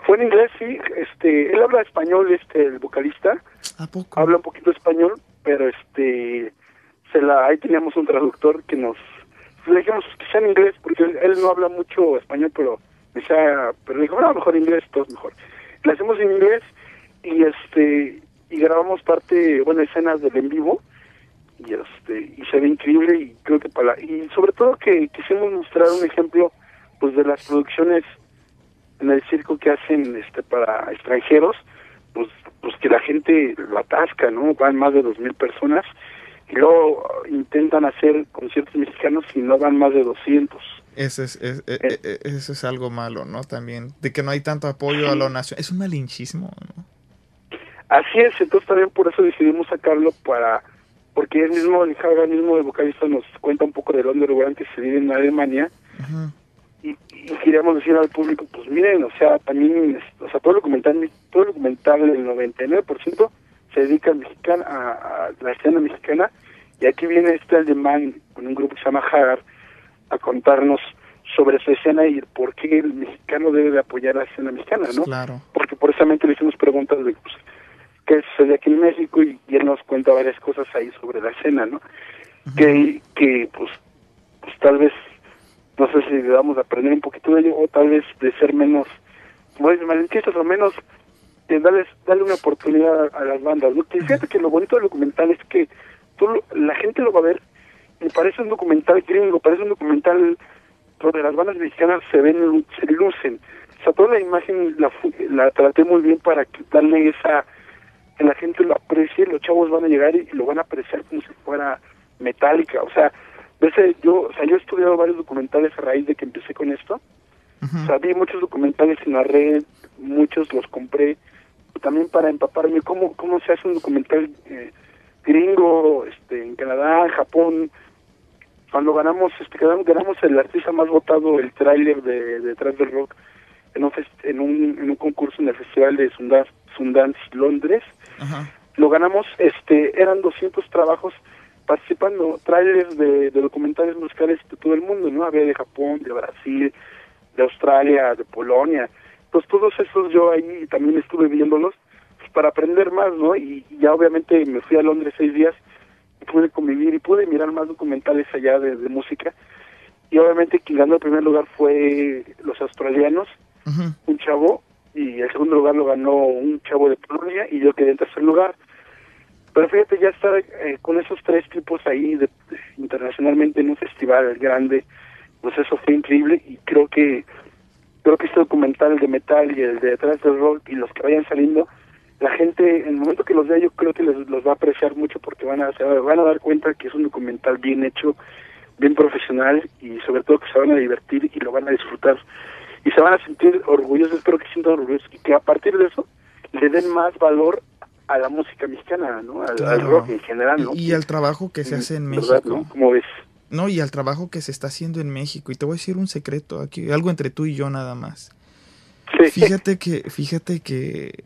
Fue en inglés, sí. Este, él habla español, este, el vocalista. ¿A poco? Habla un poquito español, pero este, se la, ahí teníamos un traductor que nos, le dijimos que sea en inglés, porque él, él no habla mucho español, pero decía, pero dijo, no, mejor inglés, todo es mejor. Le hacemos en inglés y este, y grabamos parte, bueno, escenas del en vivo, y este, y se ve increíble, y creo que para, y sobre todo que quisimos mostrar un ejemplo, pues, de las producciones en el circo que hacen este para extranjeros, pues pues que la gente lo atasca, ¿no? Van más de dos mil personas y luego intentan hacer conciertos mexicanos y no van más de doscientos. Ese es, es, eh, eh, eso es algo malo, ¿no? También, de que no hay tanto apoyo sí. a lo nacional. Es un malinchismo, ¿no? Así es, entonces también por eso decidimos sacarlo para, porque él mismo, el Haga mismo, el vocalista, nos cuenta un poco del underground que se vive en Alemania. Uh-huh. Y, y queríamos decir al público, pues miren, o sea, también, o sea, todo el documental, todo el documental, el noventa y nueve por ciento se dedica al mexicano, a, a la escena mexicana, y aquí viene este alemán con un grupo que se llama Hagar a contarnos sobre su escena y por qué el mexicano debe de apoyar la escena mexicana, ¿no? Claro. Porque precisamente le hicimos preguntas de, pues, qué sucede aquí en México, y, y él nos cuenta varias cosas ahí sobre la escena, ¿no? Uh-huh. Que, que, pues, pues tal vez, no sé si debamos aprender un poquito de ello, o tal vez de ser menos, como dicen, malinchistas, o menos de darles, darle una oportunidad a, a las bandas, ¿no? Que fíjate que lo bonito del documental es que tú, la gente lo va a ver, y parece un documental gringo, parece un documental donde las bandas mexicanas se ven, se lucen. O sea, toda la imagen la, la traté muy bien para darle esa, que la gente lo aprecie, los chavos van a llegar y lo van a apreciar como si fuera Metallica, o sea, Ese, yo, o sea, yo he estudiado varios documentales a raíz de que empecé con esto. Uh-huh. O sea, vi muchos documentales en la red, muchos los compré, también para empaparme cómo cómo se hace un documental eh, gringo, este, en Canadá, en Japón. Cuando ganamos, este, ganamos, ganamos el artista más votado, el tráiler de, de Detrás del Rock, en un, fest, en un en un concurso en el Festival de Sundance, Sundance Londres. Uh-huh. Lo ganamos, este, eran doscientos trabajos participando, trailers de, de documentales musicales de todo el mundo, ¿no? Había de Japón, de Brasil, de Australia, de Polonia. Pues todos esos yo ahí también estuve viéndolos, pues, para aprender más, ¿no? Y, y ya obviamente me fui a Londres seis días y pude convivir y pude mirar más documentales allá de, de música. Y obviamente quien ganó el primer lugar fue los australianos, uh-huh. un chavo, y el segundo lugar lo ganó un chavo de Polonia, y yo quedé en tercer lugar. Pero fíjate, ya estar eh, con esos tres tipos ahí de, de, internacionalmente en un festival grande, pues eso fue increíble, y creo que creo que este documental de metal y el de Detrás del Rock y los que vayan saliendo, la gente, en el momento que los vea, yo creo que les, los va a apreciar mucho, porque van a, se van a dar cuenta que es un documental bien hecho, bien profesional, y sobre todo que se van a divertir y lo van a disfrutar. Y se van a sentir orgullosos, espero que sientan orgullosos, y que a partir de eso le den más valor a la música mexicana, ¿no? Al, claro. al rock en general, ¿no? Y, y al trabajo que se hace en ¿verdad, México. ¿no? ¿Cómo ves? No, y al trabajo que se está haciendo en México. Y te voy a decir un secreto aquí, algo entre tú y yo nada más. Sí. Fíjate que, fíjate que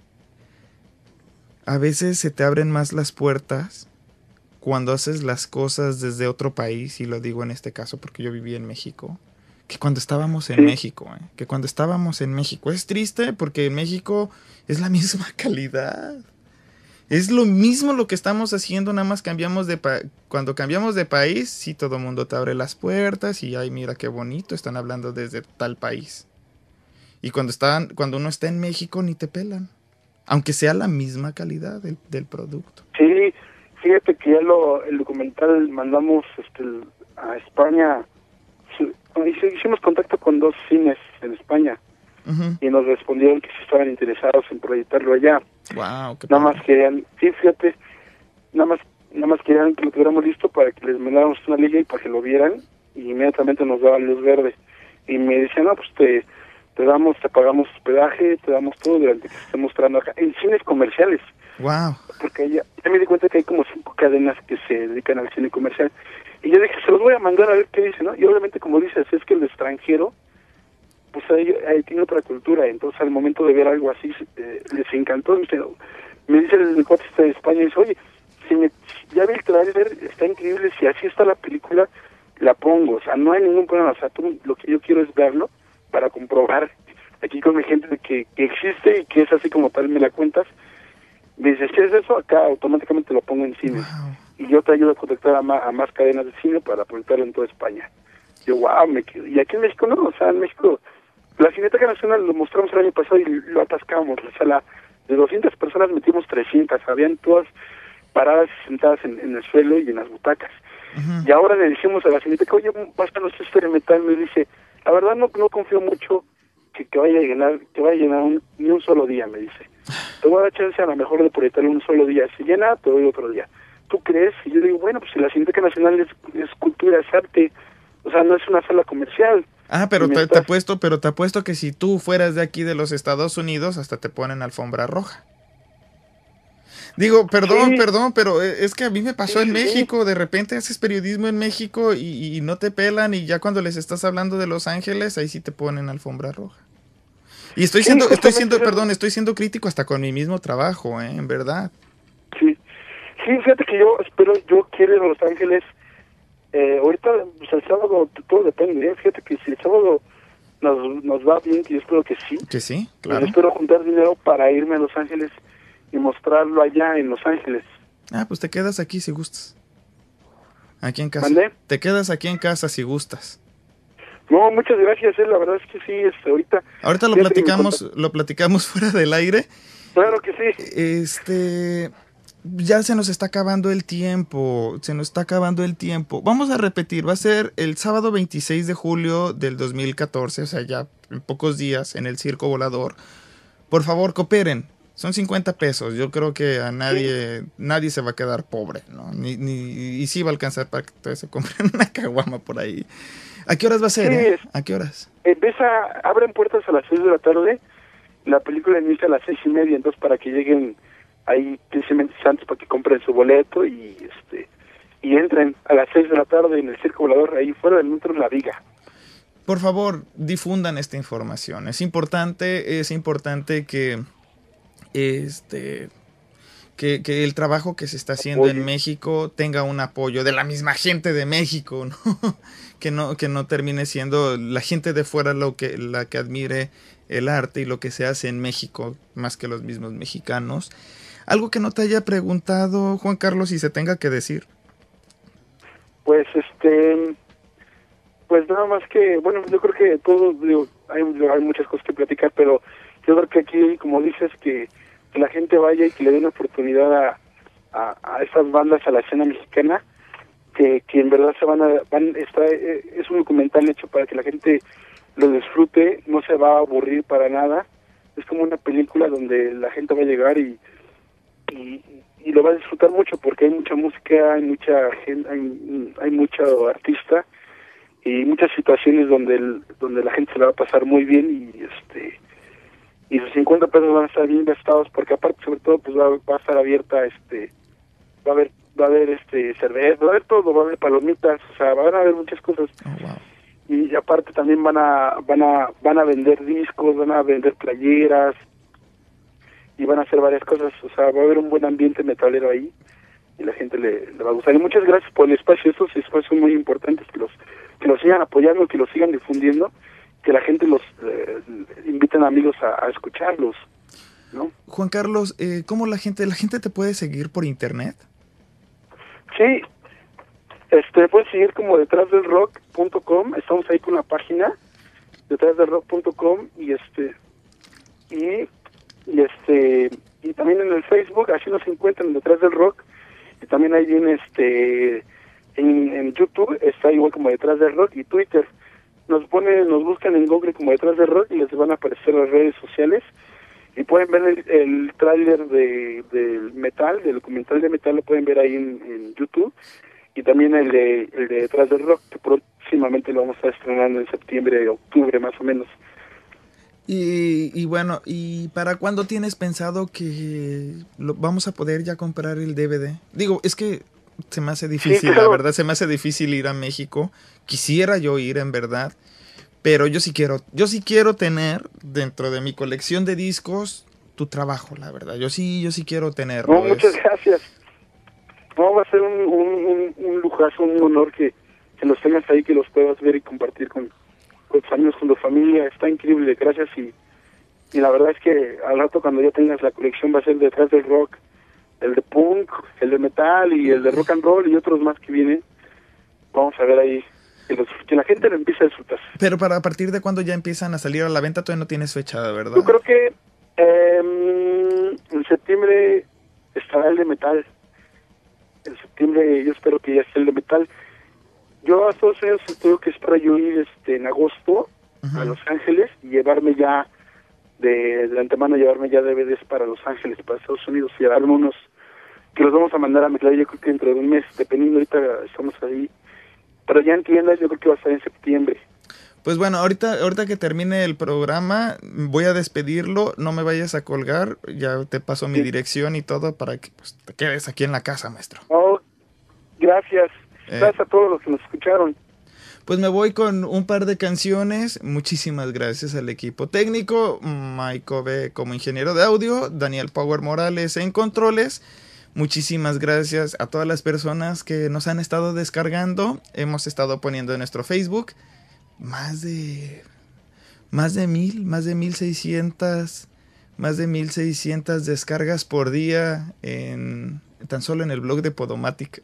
a veces se te abren más las puertas cuando haces las cosas desde otro país, y lo digo en este caso porque yo viví en México, que cuando estábamos en sí. México, ¿eh? que cuando estábamos en México. Es triste porque en México es la misma calidad. Es lo mismo lo que estamos haciendo, nada más cambiamos de pa- cuando cambiamos de país, sí, todo el mundo te abre las puertas y ay, mira qué bonito, están hablando desde tal país. Y cuando están, cuando uno está en México ni te pelan, aunque sea la misma calidad del, del producto. Sí, fíjate que ya lo, el documental mandamos este, a España, hicimos contacto con dos cines en España. Uh-huh. Y nos respondieron que sí estaban interesados en proyectarlo allá. Wow, qué nada más querían, sí, fíjate, nada más, nada más querían que lo tuviéramos listo para que les mandáramos una liga y para que lo vieran, y inmediatamente nos daban luz verde. Y me decían, no, pues te, te damos, te pagamos hospedaje, te damos todo durante que se esté mostrando acá, en cines comerciales. Wow. Porque ya, ya me di cuenta que hay como cinco cadenas que se dedican al cine comercial. Y yo dije, se los voy a mandar a ver qué dicen, ¿no? Y obviamente, como dices, es que el extranjero, pues ahí, ahí tiene otra cultura, entonces al momento de ver algo así eh, les encantó. Me dice, me dice el cuate este de España, dice, oye, si me, ya vi el trailer, está increíble, si así está la película, la pongo, o sea, no hay ningún problema, o sea, tú, lo que yo quiero es verlo para comprobar que aquí con mi gente que, que existe y que es así como tal, me la cuentas. Me dices, ¿qué es eso? Acá automáticamente lo pongo en cine. Wow. Y yo te ayudo a contactar a más, a más cadenas de cine para proyectarlo en toda España. Yo, wow, me quedo. Y aquí en México no, o sea, en México, la Cineteca Nacional lo mostramos el año pasado y lo atascamos. O sea, la, de doscientas personas metimos trescientas, habían todas paradas y sentadas en, en el suelo y en las butacas. Uh-huh. Y ahora le dijimos a la Cineteca, oye, basta nuestro experimental, me dice, la verdad no, no confío mucho que, que vaya a llenar, que vaya a llenar un, ni un solo día, me dice. Te voy a dar chance a lo mejor de proyectarlo un solo día. Si llena, te doy otro día. ¿Tú crees? Y yo digo, bueno, pues si la Cineteca Nacional es, es cultura, es arte, o sea, no es una sala comercial. Ah, pero te, te apuesto, pero te apuesto que si tú fueras de aquí de los Estados Unidos, hasta te ponen alfombra roja. Digo, perdón, sí. perdón, pero es que a mí me pasó sí, en México, sí. De repente haces periodismo en México y, y no te pelan, y ya cuando les estás hablando de Los Ángeles, ahí sí te ponen alfombra roja. Y estoy siendo, sí, estoy siendo, perdón, estoy siendo crítico hasta con mi mismo trabajo, ¿eh? En verdad. Sí, sí, fíjate que yo espero, yo quiero ir a Los Ángeles, eh, ahorita, pues el sábado, todo depende, ¿eh? Fíjate que si el sábado nos, nos va bien, que yo espero que sí. Que sí, claro. Yo espero juntar dinero para irme a Los Ángeles y mostrarlo allá en Los Ángeles. Ah, pues te quedas aquí si gustas. Aquí en casa. ¿Mandé? Te quedas aquí en casa si gustas. No, muchas gracias, eh, la verdad es que sí, este, ahorita... Ahorita lo platicamos, lo platicamos fuera del aire. Claro que sí. Este, ya se nos está acabando el tiempo, se nos está acabando el tiempo. Vamos a repetir, va a ser el sábado veintiséis de julio del dos mil catorce, o sea, ya en pocos días, en el Circo Volador. Por favor, cooperen. Son cincuenta pesos, yo creo que a nadie, sí. nadie se va a quedar pobre, ¿no? Ni, ni, y sí va a alcanzar para que ustedes se compren una caguama por ahí. ¿A qué horas va a ser? Sí, eh? ¿A qué horas? Empieza, abren puertas a las seis de la tarde, la película inicia a las seis y media, entonces para que lleguen ahí quince minutos antes para que compren su boleto y este y entren a las seis de la tarde en el Circo Volador, ahí fuera del metro La Viga. Por favor, difundan esta información, es importante, es importante que este... Que, que el trabajo que se está haciendo apoyo en México tenga un apoyo de la misma gente de México, ¿no? que no que no termine siendo la gente de fuera lo que la que admire el arte y lo que se hace en México más que los mismos mexicanos. Algo que no te haya preguntado, Juan Carlos, y se tenga que decir. Pues este pues nada más que, bueno, yo creo que todo, digo, hay, hay muchas cosas que platicar, pero yo creo que aquí, como dices, que que la gente vaya y que le dé una oportunidad a, a, a esas bandas, a la escena mexicana, que, que en verdad se van a, van, está, es un documental hecho para que la gente lo disfrute, no se va a aburrir para nada, es como una película donde la gente va a llegar y, y, y lo va a disfrutar mucho porque hay mucha música, hay mucha gente, hay, hay mucho artista y muchas situaciones donde el, donde la gente se la va a pasar muy bien y este y sus cincuenta pesos van a estar bien gastados porque aparte sobre todo pues va, va a estar abierta, este va a haber va a haber este cerveza, va a haber todo, va a haber palomitas, o sea, van a haber muchas cosas. Oh, wow. Y aparte también van a van a van a vender discos, van a vender playeras y van a hacer varias cosas, o sea, va a haber un buen ambiente metalero ahí y la gente le, le va a gustar. Y muchas gracias por el espacio, estos espacios son muy importantes, que los que los sigan apoyando, que los sigan difundiendo, que la gente los eh, inviten a amigos a, a escucharlos, ¿no? Juan Carlos, eh, ¿cómo la gente la gente te puede seguir por internet? Sí, este puedes seguir como detrás del rock punto com, estamos ahí con la página detrás del rock punto com y este y, y este y también en el Facebook, así nos encuentran Detrás del Rock, y también ahí viene este en, en YouTube está igual como Detrás del Rock, y Twitter nos pone, nos buscan en Google como Detrás del Rock y les van a aparecer las redes sociales y pueden ver el, el tráiler de del metal, del documental de metal, lo pueden ver ahí en, en YouTube, y también el de el de Detrás del Rock, que próximamente lo vamos a estar estrenando en septiembre, octubre más o menos. Y, y bueno, ¿y para cuándo tienes pensado que lo, vamos a poder ya comprar el D V D? Digo, es que se me hace difícil, sí, claro. La verdad, se me hace difícil ir a México. Quisiera yo ir, en verdad, pero yo sí quiero, yo sí quiero tener dentro de mi colección de discos tu trabajo, la verdad. Yo sí, yo sí quiero tenerlo. No, muchas es... gracias. No, va a ser un, un, un, un lujazo, un honor que, que los tengas ahí, que los puedas ver y compartir con, con tus amigos, con tu familia. Está increíble, gracias, y, y la verdad es que al rato cuando ya tengas la colección va a ser detrás del rock, el de punk, el de metal y el de rock and roll y otros más que vienen. Vamos a ver ahí que, los, que la gente lo empiece a disfrutar. Pero para a partir de cuando ya empiezan a salir a la venta todavía no tienes fecha, ¿verdad? Yo creo que eh, en septiembre estará el de metal. En septiembre yo espero que ya esté el de metal. Yo a todos ellos tengo que esperar yo ir este, en agosto uh-huh. a Los Ángeles y llevarme ya de, de antemano llevarme ya D V Ds para Los Ángeles, para Estados Unidos, y llevarme unos que los vamos a mandar a mezclar yo creo que dentro de un mes, dependiendo, ahorita estamos ahí, pero ya en tiendas yo creo que va a estar en septiembre. Pues bueno, ahorita ahorita que termine el programa voy a despedirlo, no me vayas a colgar, ya te paso mi sí. dirección y todo para que pues, te quedes aquí en la casa, maestro. Oh, gracias, eh. gracias a todos los que nos escucharon. Pues me voy con un par de canciones. Muchísimas gracias al equipo técnico, Mike Ove como ingeniero de audio, Daniel Power Morales en controles. Muchísimas gracias a todas las personas que nos han estado descargando. Hemos estado poniendo en nuestro Facebook más de más de mil, más de mil seiscientas, más de mil seiscientas descargas por día en tan solo en el blog de Podomatic.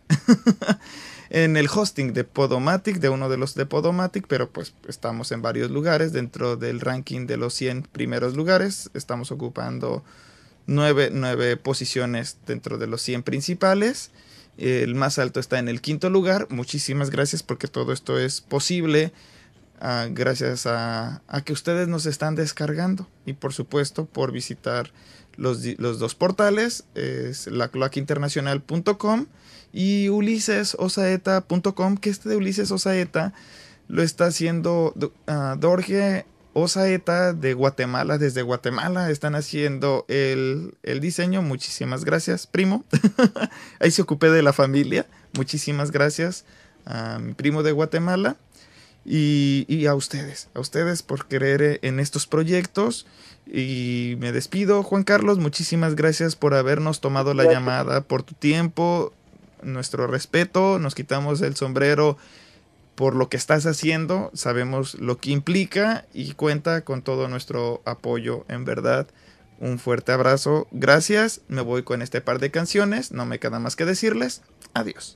En el hosting de Podomatic, de uno de los de Podomatic, pero pues estamos en varios lugares dentro del ranking de los cien primeros lugares. Estamos ocupando nueve, nueve posiciones dentro de los cien principales. El más alto está en el quinto lugar. Muchísimas gracias porque todo esto es posible uh, gracias a, a que ustedes nos están descargando y por supuesto por visitar los, los dos portales, es la cloaca internacional punto com y ulises osaeta punto com, que este de Ulises Osaeta lo está haciendo uh, Dorje Osaeta de Guatemala. Desde Guatemala están haciendo el, el diseño. Muchísimas gracias, primo. Ahí se ocupé de la familia. Muchísimas gracias a mi primo de Guatemala y, y a ustedes, a ustedes por creer en estos proyectos. Y me despido, Juan Carlos. Muchísimas gracias por habernos tomado la gracias. llamada, por tu tiempo, nuestro respeto. Nos quitamos el sombrero por lo que estás haciendo, sabemos lo que implica y cuenta con todo nuestro apoyo, en verdad. Un fuerte abrazo, gracias, me voy con este par de canciones, no me queda más que decirles, adiós.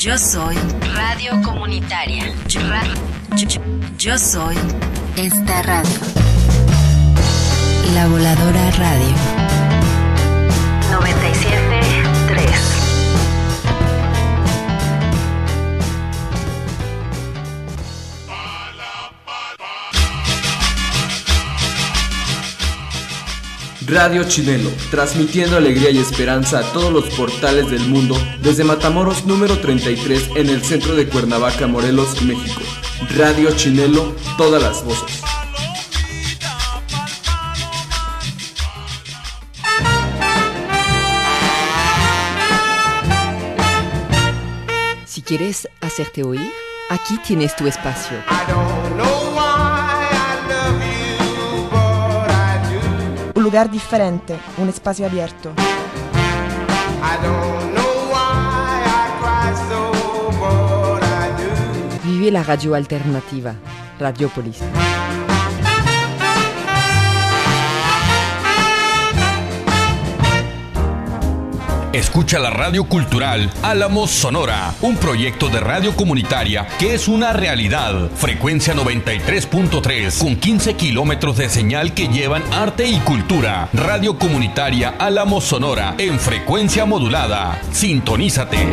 Yo soy Radio Comunitaria. Yo, yo, yo, yo soy esta radio. La Voladora Radio. noventa y siete punto tres. Radio Chinelo, transmitiendo alegría y esperanza a todos los portales del mundo desde Matamoros número treinta y tres en el centro de Cuernavaca, Morelos, México. Radio Chinelo, todas las voces. Si quieres hacerte oír, aquí tienes tu espacio. Un lugar diferente, un espacio abierto. Vive la radio alternativa, Radiopolis. Escucha la radio cultural Álamos Sonora, un proyecto de radio comunitaria que es una realidad. Frecuencia noventa y tres punto tres, con quince kilómetros de señal que llevan arte y cultura. Radio comunitaria Álamos Sonora, en frecuencia modulada. Sintonízate.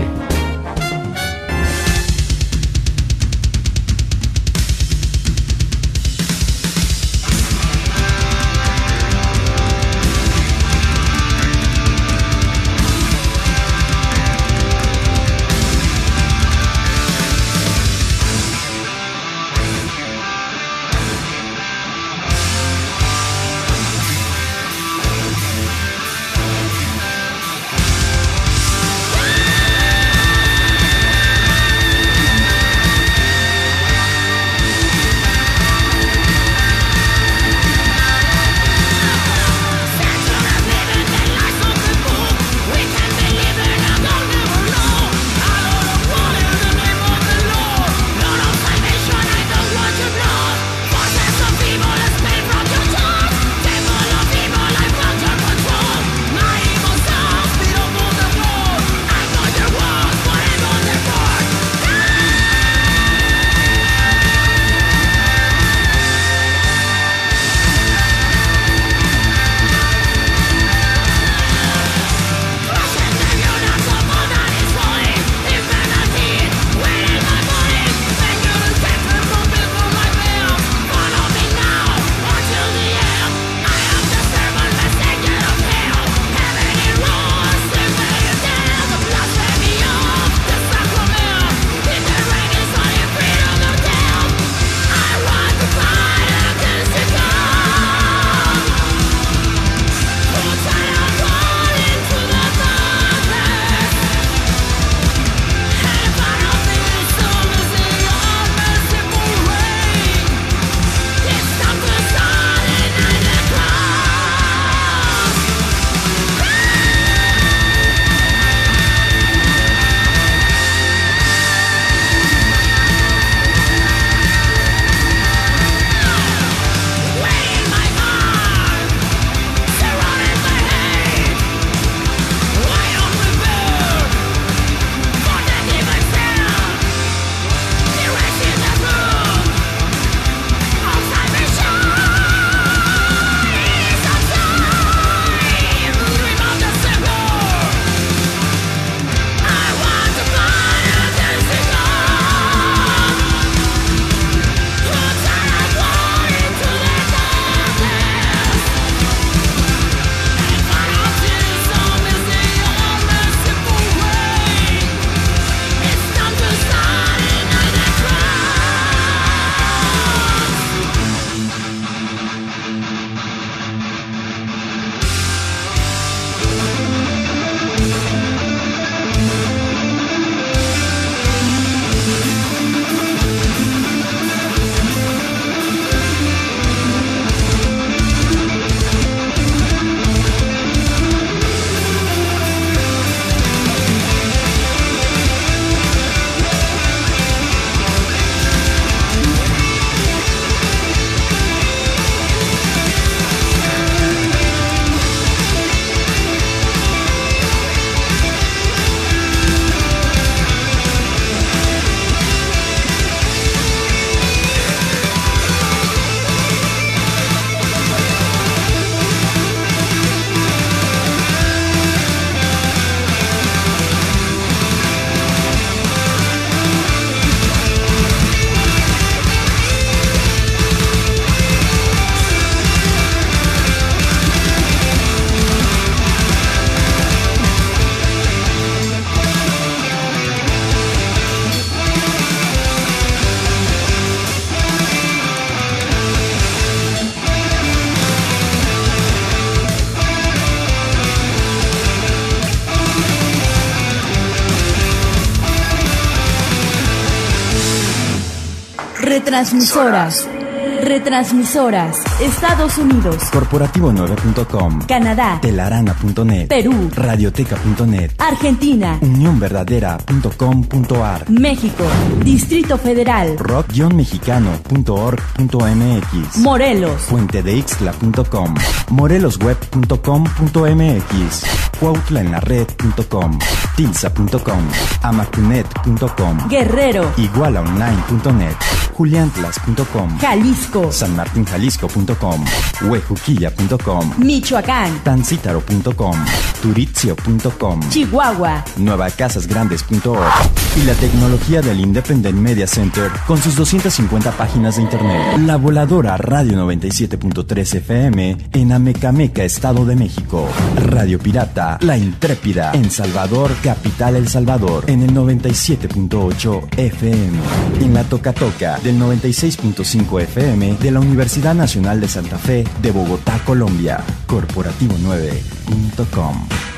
Retransmisoras. Retransmisoras. Estados Unidos. Corporativo nueve punto com. Canadá. Telarana punto net. Perú. Radioteca punto net. Argentina. unión verdadera punto com punto a r. México. Distrito Federal. rock mexicano punto org punto m x. Morelos. puente de ixtla punto com. morelosweb punto com punto m x. cuautlaenlared punto com. tilsa punto com. amacunet punto com. Guerrero. igualaonline punto net. juliantlas punto com. Jalisco. sanmartinjalisco punto com. huejuquilla punto com. Michoacán. tancítaro punto com. turizio punto com. Chihuahua. nuevacasasgrandes punto org. Y la tecnología del Independent Media Center con sus doscientas cincuenta páginas de internet. La voladora Radio noventa y siete punto tres F M en Amecameca, Estado de México. Radio Pirata La Intrépida en Salvador, capital El Salvador, en el noventa y siete punto ocho F M. En la Toca Toca del noventa y seis punto cinco F M de la Universidad Nacional de Santa Fe de Bogotá, Colombia. corporativo nueve punto com.